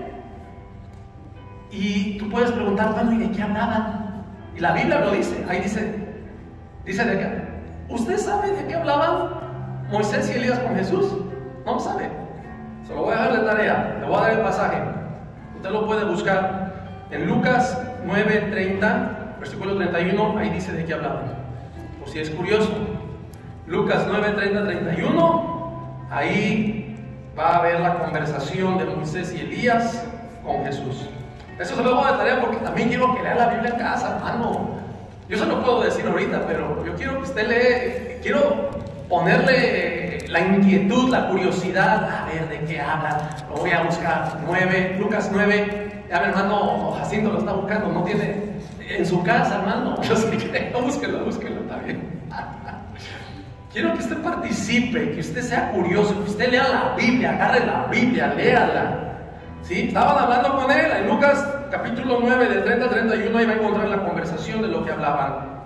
[SPEAKER 3] Y tú puedes preguntar, bueno, ¿y de qué hablaban? Y la Biblia lo dice. Ahí dice de qué. ¿Usted sabe de qué hablaban Moisés y Elías con Jesús? No lo sabe. Se lo voy a dar de tarea. Le voy a dar el pasaje. Usted lo puede buscar en Lucas 9:30, versículo 31. Ahí dice de qué hablaban. Si es curioso, Lucas 9:30-31, ahí va a haber la conversación de Moisés y Elías con Jesús. Eso se lo voy a dar de tarea porque también quiero que lea la Biblia en casa, hermano. Yo se lo puedo decir ahorita, pero yo quiero que usted lee, quiero ponerle la inquietud, la curiosidad, a ver de qué habla. Lo voy a buscar. Lucas 9, ya mi hermano Jacinto lo está buscando, no tiene en su casa, hermano. Yo sé que búsquelo, está bien. Quiero que usted participe, que usted sea curioso, que usted lea la Biblia, agarre la Biblia, léala. ¿Sí? Estaban hablando con él en Lucas capítulo 9, de 30 a 31, ahí va a encontrar la conversación de lo que hablaban.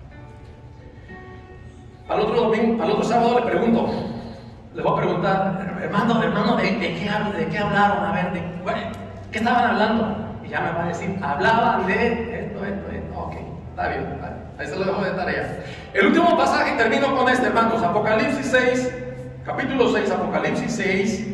[SPEAKER 3] Al otro sábado le pregunto, le voy a preguntar, hermano, ¿de qué hablaron? A ver, ¿qué estaban hablando? Y ya me va a decir, hablaban de esto. Ok, está bien, ahí se lo dejo de tarea. El último pasaje, termino con este, hermanos, Apocalipsis 6, capítulo 6, Apocalipsis 6.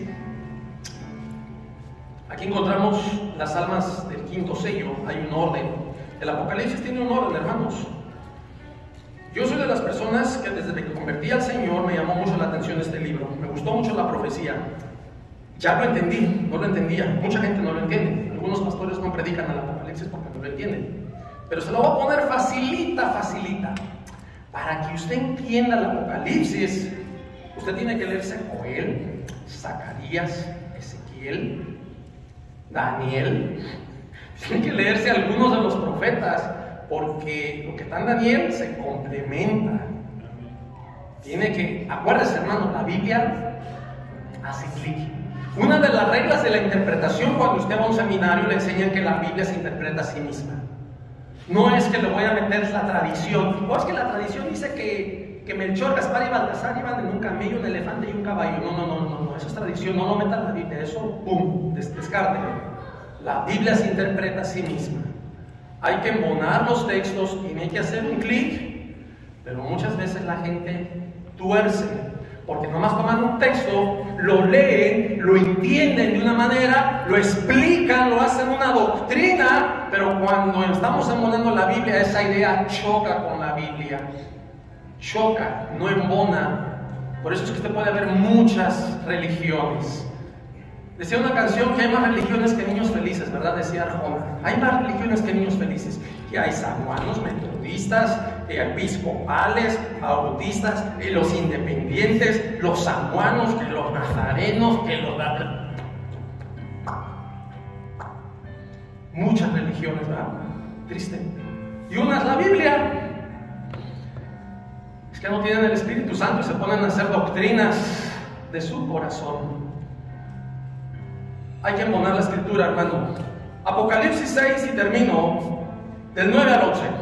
[SPEAKER 3] Aquí encontramos las almas del quinto sello, hay un orden. El Apocalipsis tiene un orden, hermanos. Yo soy de las personas que desde que convertí al Señor me llamó mucho la atención este libro. Me gustó mucho la profecía. Ya lo entendí, no lo entendía. Mucha gente no lo entiende. Algunos pastores no predican al Apocalipsis porque no lo entienden. Pero se lo voy a poner facilita. Para que usted entienda el Apocalipsis, usted tiene que leerse Joel, Zacarías, Ezequiel, Daniel. Tiene que leerse algunos de los profetas, porque lo que está en Daniel se complementa. Tiene que, acuérdese hermano, la Biblia hace clic. Una de las reglas de la interpretación cuando usted va a un seminario le enseñan que la Biblia se interpreta a sí misma. No es que le voy a meter la tradición, o es que la tradición dice que Melchor, Gaspar y Baltasar iban en un camello, un elefante y un caballo. No, eso es tradición, no lo meta en la Biblia, eso, pum, descártelo. La Biblia se interpreta a sí misma. Hay que embonar los textos y hay que hacer un clic, pero muchas veces la gente tuerce, porque nomás toman un texto, lo leen, lo entienden de una manera, lo explican, lo hacen una doctrina, pero cuando estamos embonando la Biblia, esa idea choca con la Biblia, choca, no embona. Por eso es que usted puede ver muchas religiones. Decía una canción que hay más religiones que niños felices, ¿verdad? Decía Arjona. Hay más religiones que niños felices. Que hay samuanos, metodistas, episcopales, bautistas, los independientes, los samuanos, que los nazarenos, que los... Muchas religiones, ¿verdad? Triste. Y una es la Biblia. Es que no tienen el Espíritu Santo y se ponen a hacer doctrinas de su corazón. Hay que embonar la escritura, hermano. Apocalipsis 6, y termino, del 9 al 11.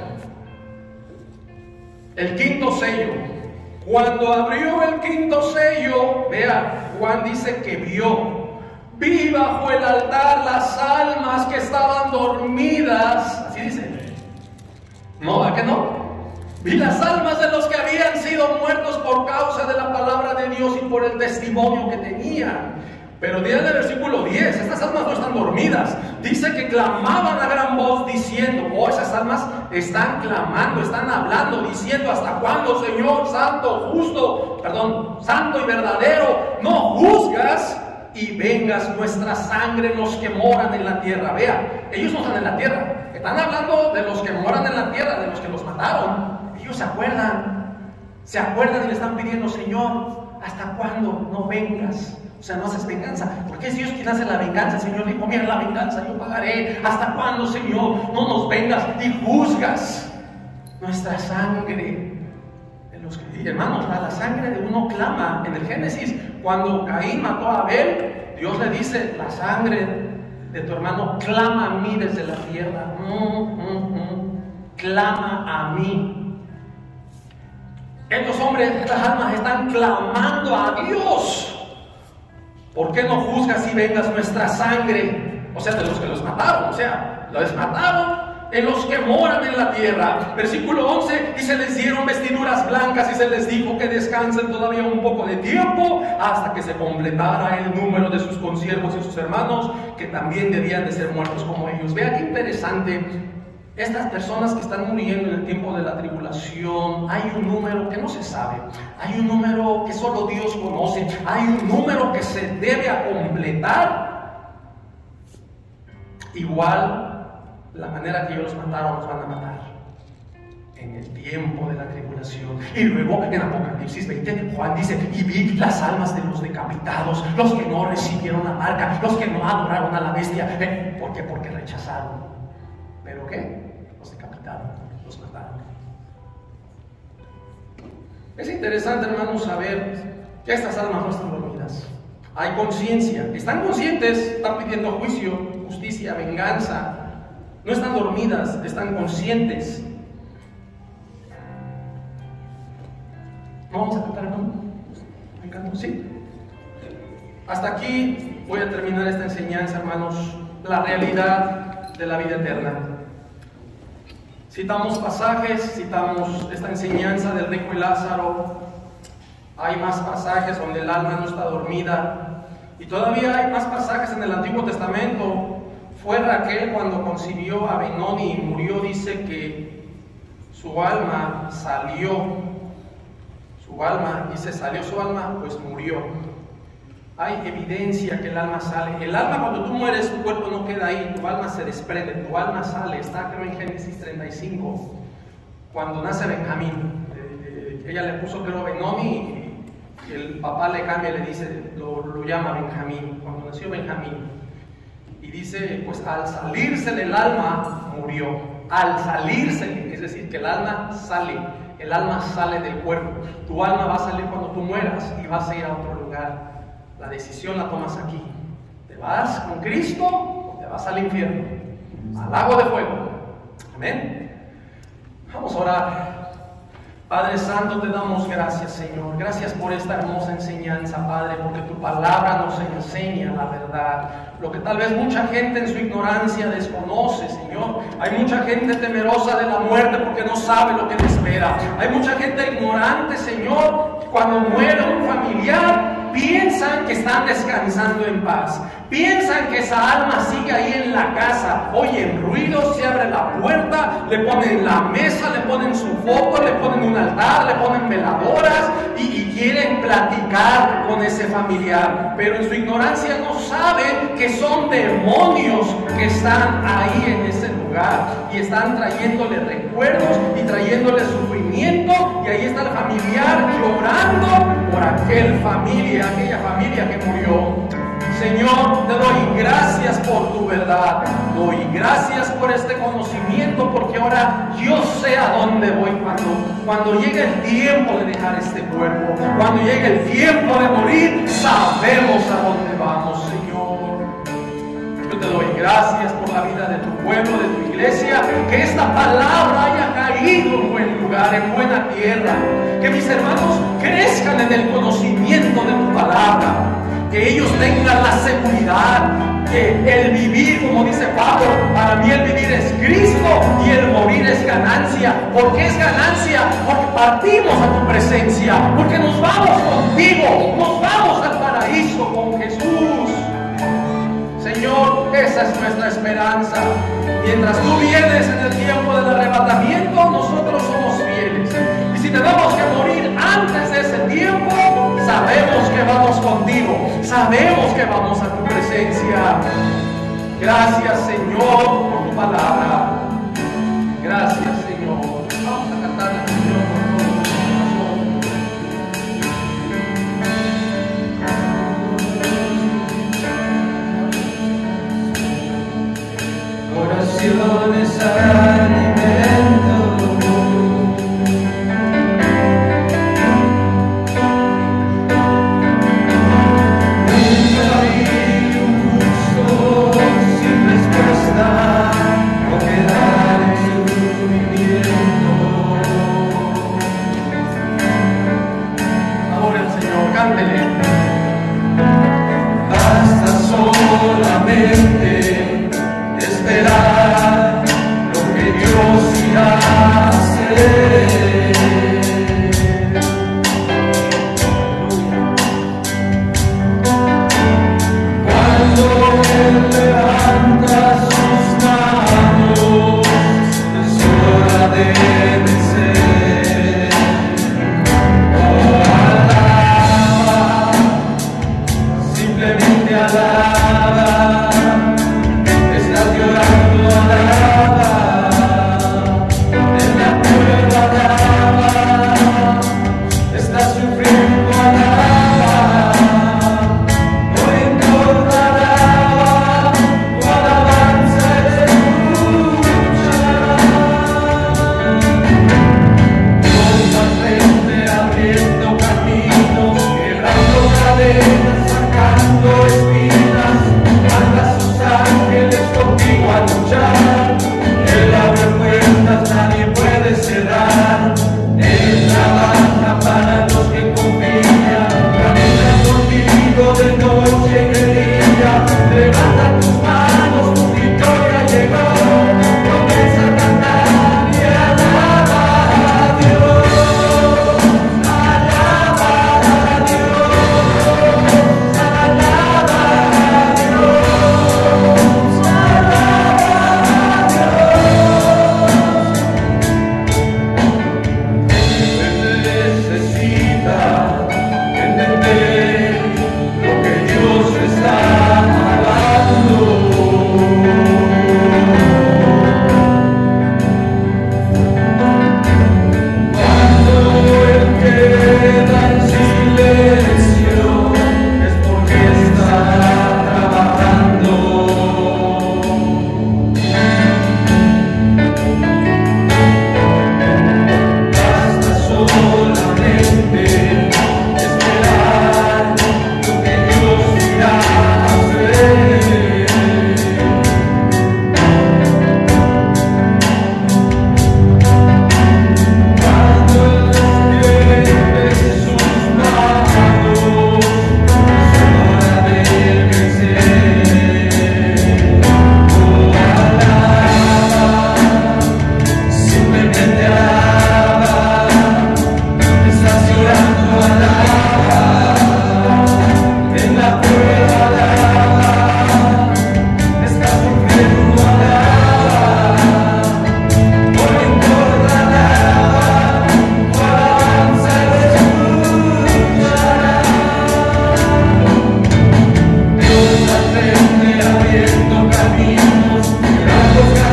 [SPEAKER 3] El quinto sello. Cuando abrió el quinto sello, vea, Juan dice que vi bajo el altar las almas que estaban dormidas. Así dice. No, ¿a qué no? Vi las almas de los que habían sido muertos por causa de la palabra de Dios y por el testimonio que tenían. Pero dice en el versículo 10, estas almas no están dormidas. Dice que clamaban a gran voz diciendo, esas almas están clamando, están hablando, diciendo, ¿hasta cuándo, Señor, santo y verdadero, no juzgas y vengas nuestra sangre los que moran en la tierra? Vea, ellos no están en la tierra, están hablando de los que moran en la tierra, de los que los mataron. Ellos se acuerdan y le están pidiendo, Señor, ¿hasta cuándo no vengas? O sea, no haces venganza, porque es Dios quien hace la venganza. El Señor dijo, mira la venganza, yo pagaré. ¿Hasta cuándo, Señor, no nos vengas y juzgas nuestra sangre? Y hermanos, la sangre de uno clama. En el Génesis, cuando Caín mató a Abel, Dios le dice, la sangre de tu hermano clama a mí desde la tierra. Clama a mí. Estos hombres, estas almas están clamando a Dios. ¿Por qué no juzgas y vengas nuestra sangre? O sea, de los que los mataron. O sea, los mataron en los que moran en la tierra. Versículo 11, y se les dieron vestiduras blancas y se les dijo que descansen todavía un poco de tiempo hasta que se completara el número de sus consiervos y sus hermanos, que también debían de ser muertos como ellos. Vea qué interesante. Estas personas que están muriendo en el tiempo de la tribulación, hay un número que no se sabe, hay un número que solo Dios conoce, hay un número que se debe a completar. Igual, la manera que ellos los mataron, los van a matar en el tiempo de la tribulación. Y luego en Apocalipsis 20, Juan dice, y vi las almas de los decapitados, los que no recibieron la marca, los que no adoraron a la bestia. ¿Por qué? Porque rechazaron. ¿Pero qué? Los decapitaron, los mataron. Es interesante, hermanos, saber que estas almas no están dormidas. Hay conciencia, están conscientes, están pidiendo juicio, justicia, venganza. No están dormidas, están conscientes. ¿No vamos a cantar, hermano? ¿Me canto? Sí. Hasta aquí voy a terminar esta enseñanza, hermanos. La realidad de la vida eterna. Citamos pasajes, citamos esta enseñanza del rico y Lázaro. Hay más pasajes donde el alma no está dormida. Y todavía hay más pasajes en el Antiguo Testamento. Fue Raquel cuando concibió a Benoni y murió, dice que su alma salió. Salió su alma, pues murió. Hay evidencia que el alma sale. El alma, cuando tú mueres, tu cuerpo no queda de ahí, tu alma se desprende, tu alma sale. Está creo en Génesis 35, cuando nace Benjamín. Ella le puso creo Benomi y el papá le cambia y le dice, lo llama Benjamín, cuando nació Benjamín. Y dice, pues al salirse del alma murió. Al salirse, es decir, que el alma sale del cuerpo. Tu alma va a salir cuando tú mueras y vas a ir a otro lugar. La decisión la tomas aquí. ¿Te vas con Cristo o te vas al infierno? Al lago de fuego. Amén. Vamos a orar. Padre Santo, te damos gracias, Señor. Gracias por esta hermosa enseñanza, Padre, porque tu palabra nos enseña la verdad. Lo que tal vez mucha gente en su ignorancia desconoce, Señor. Hay mucha gente temerosa de la muerte porque no sabe lo que le espera. Hay mucha gente ignorante, Señor. Cuando muere un familiar, piensan que están descansando en paz. Piensan que esa alma sigue ahí en la casa. Oyen ruidos, se abre la puerta, le ponen la mesa, le ponen su foco, le ponen un altar, le ponen veladoras y quieren platicar con ese familiar. Pero en su ignorancia no saben que son demonios que están ahí en ese lugar y están trayéndole recuerdos y trayéndole sufrimiento. Y ahí está el familiar llorando por aquella familia que murió. Señor, te doy gracias por tu verdad, doy gracias por este conocimiento, porque ahora yo sé a dónde voy cuando llegue el tiempo de dejar este cuerpo, cuando llegue el tiempo de morir, sabemos a dónde vamos, Señor. Yo te doy gracias por la vida de tu pueblo, de tu iglesia, que esta palabra haya caído en buen lugar, en buena tierra, que mis hermanos crezcan en el conocimiento de tu palabra, que ellos tengan la seguridad que el vivir, como dice Pablo, para mí el vivir es Cristo y el morir es ganancia. ¿Por qué es ganancia? Porque partimos a tu presencia, porque nos vamos contigo, nos vamos al paraíso con Jesús. Señor, esa es nuestra esperanza. Mientras tú vienes en el tiempo del arrebatamiento, nosotros somos fieles. Y si tenemos que morir antes de ese tiempo, sabemos que vamos contigo, sabemos que vamos a tu presencia. Gracias, Señor, por tu palabra. Gracias, Señor. Vamos a cantar al Señor con todo nuestro corazón. Oraciones alimento. Solamente esperar lo que Dios irá a hacer. Cuando Él levanta sus manos, es hora de vencer. Oh, alaba, simplemente alaba.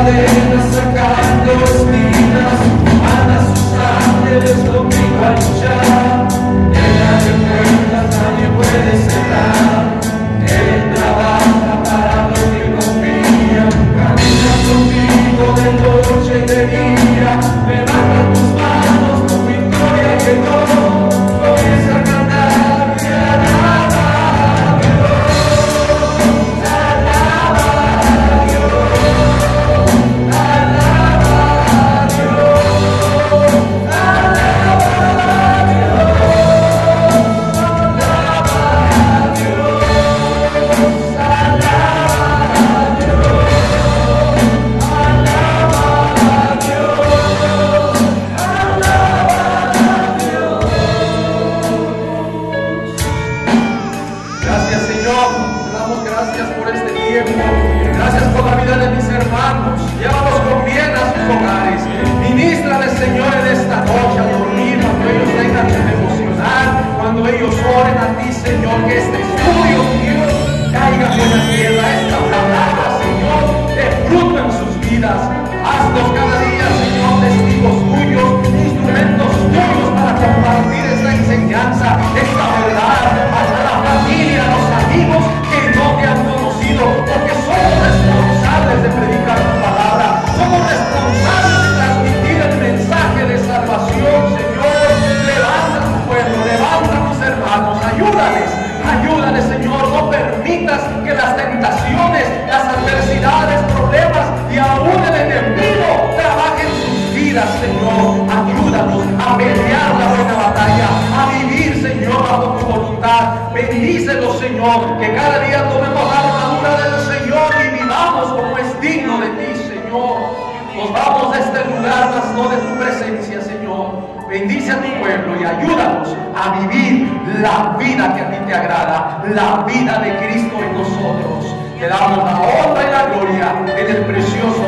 [SPEAKER 4] cadenas, sacando espinas, manda a sus ángeles conmigo a luchar. Llena de puertas, nadie puede cerrar. Él trabaja para los que confían. Camina conmigo de noche y de día. Levanta tus manos, tu victoria llegó. Comienza a cantar y alaba a Dios. Alaba a Dios. Alaba a Dios. Alaba a Dios. Alaba a Dios.
[SPEAKER 3] Gracias, Señor. Te damos gracias por este tiempo. Gracias por la vida de mis hermanos. Llévalos con bien a sus hogares. Ministrales, Señor, en esta noche al dormir, cuando ellos tengan su devocional, cuando ellos oren a ti, Señor, que este estudio, Dios, caiga en la tierra. Esta palabra, Señor, dé fruto en sus vidas. Haznos cada día, Señor, testigos tuyos, instrumentos tuyos para compartir esta enseñanza, esta verdad, para la familia, los amigos que no te han conocido, porque somos responsables de predicar tu palabra, somos responsables de transmitir el mensaje de salvación, Señor. Levanta tu pueblo, levanta a tus hermanos, ayúdales, ayúdales, Señor. No permitas que las tentaciones, las adversidades, problemas y aún el enemigo trabajen sus vidas, Señor. Ayúdanos a pelear la buena batalla, a vivir, Señor, bajo tu voluntad. Bendícelos, Señor, que cada día tomemos la armadura del Señor y vivamos como es digno de ti, Señor. Nos vamos de este lugar, mas no de tu presencia, Señor. Bendice a tu pueblo y ayúdanos a vivir la vida que a ti te agrada, la vida de Cristo en nosotros. Te damos la honra y la gloria en el precioso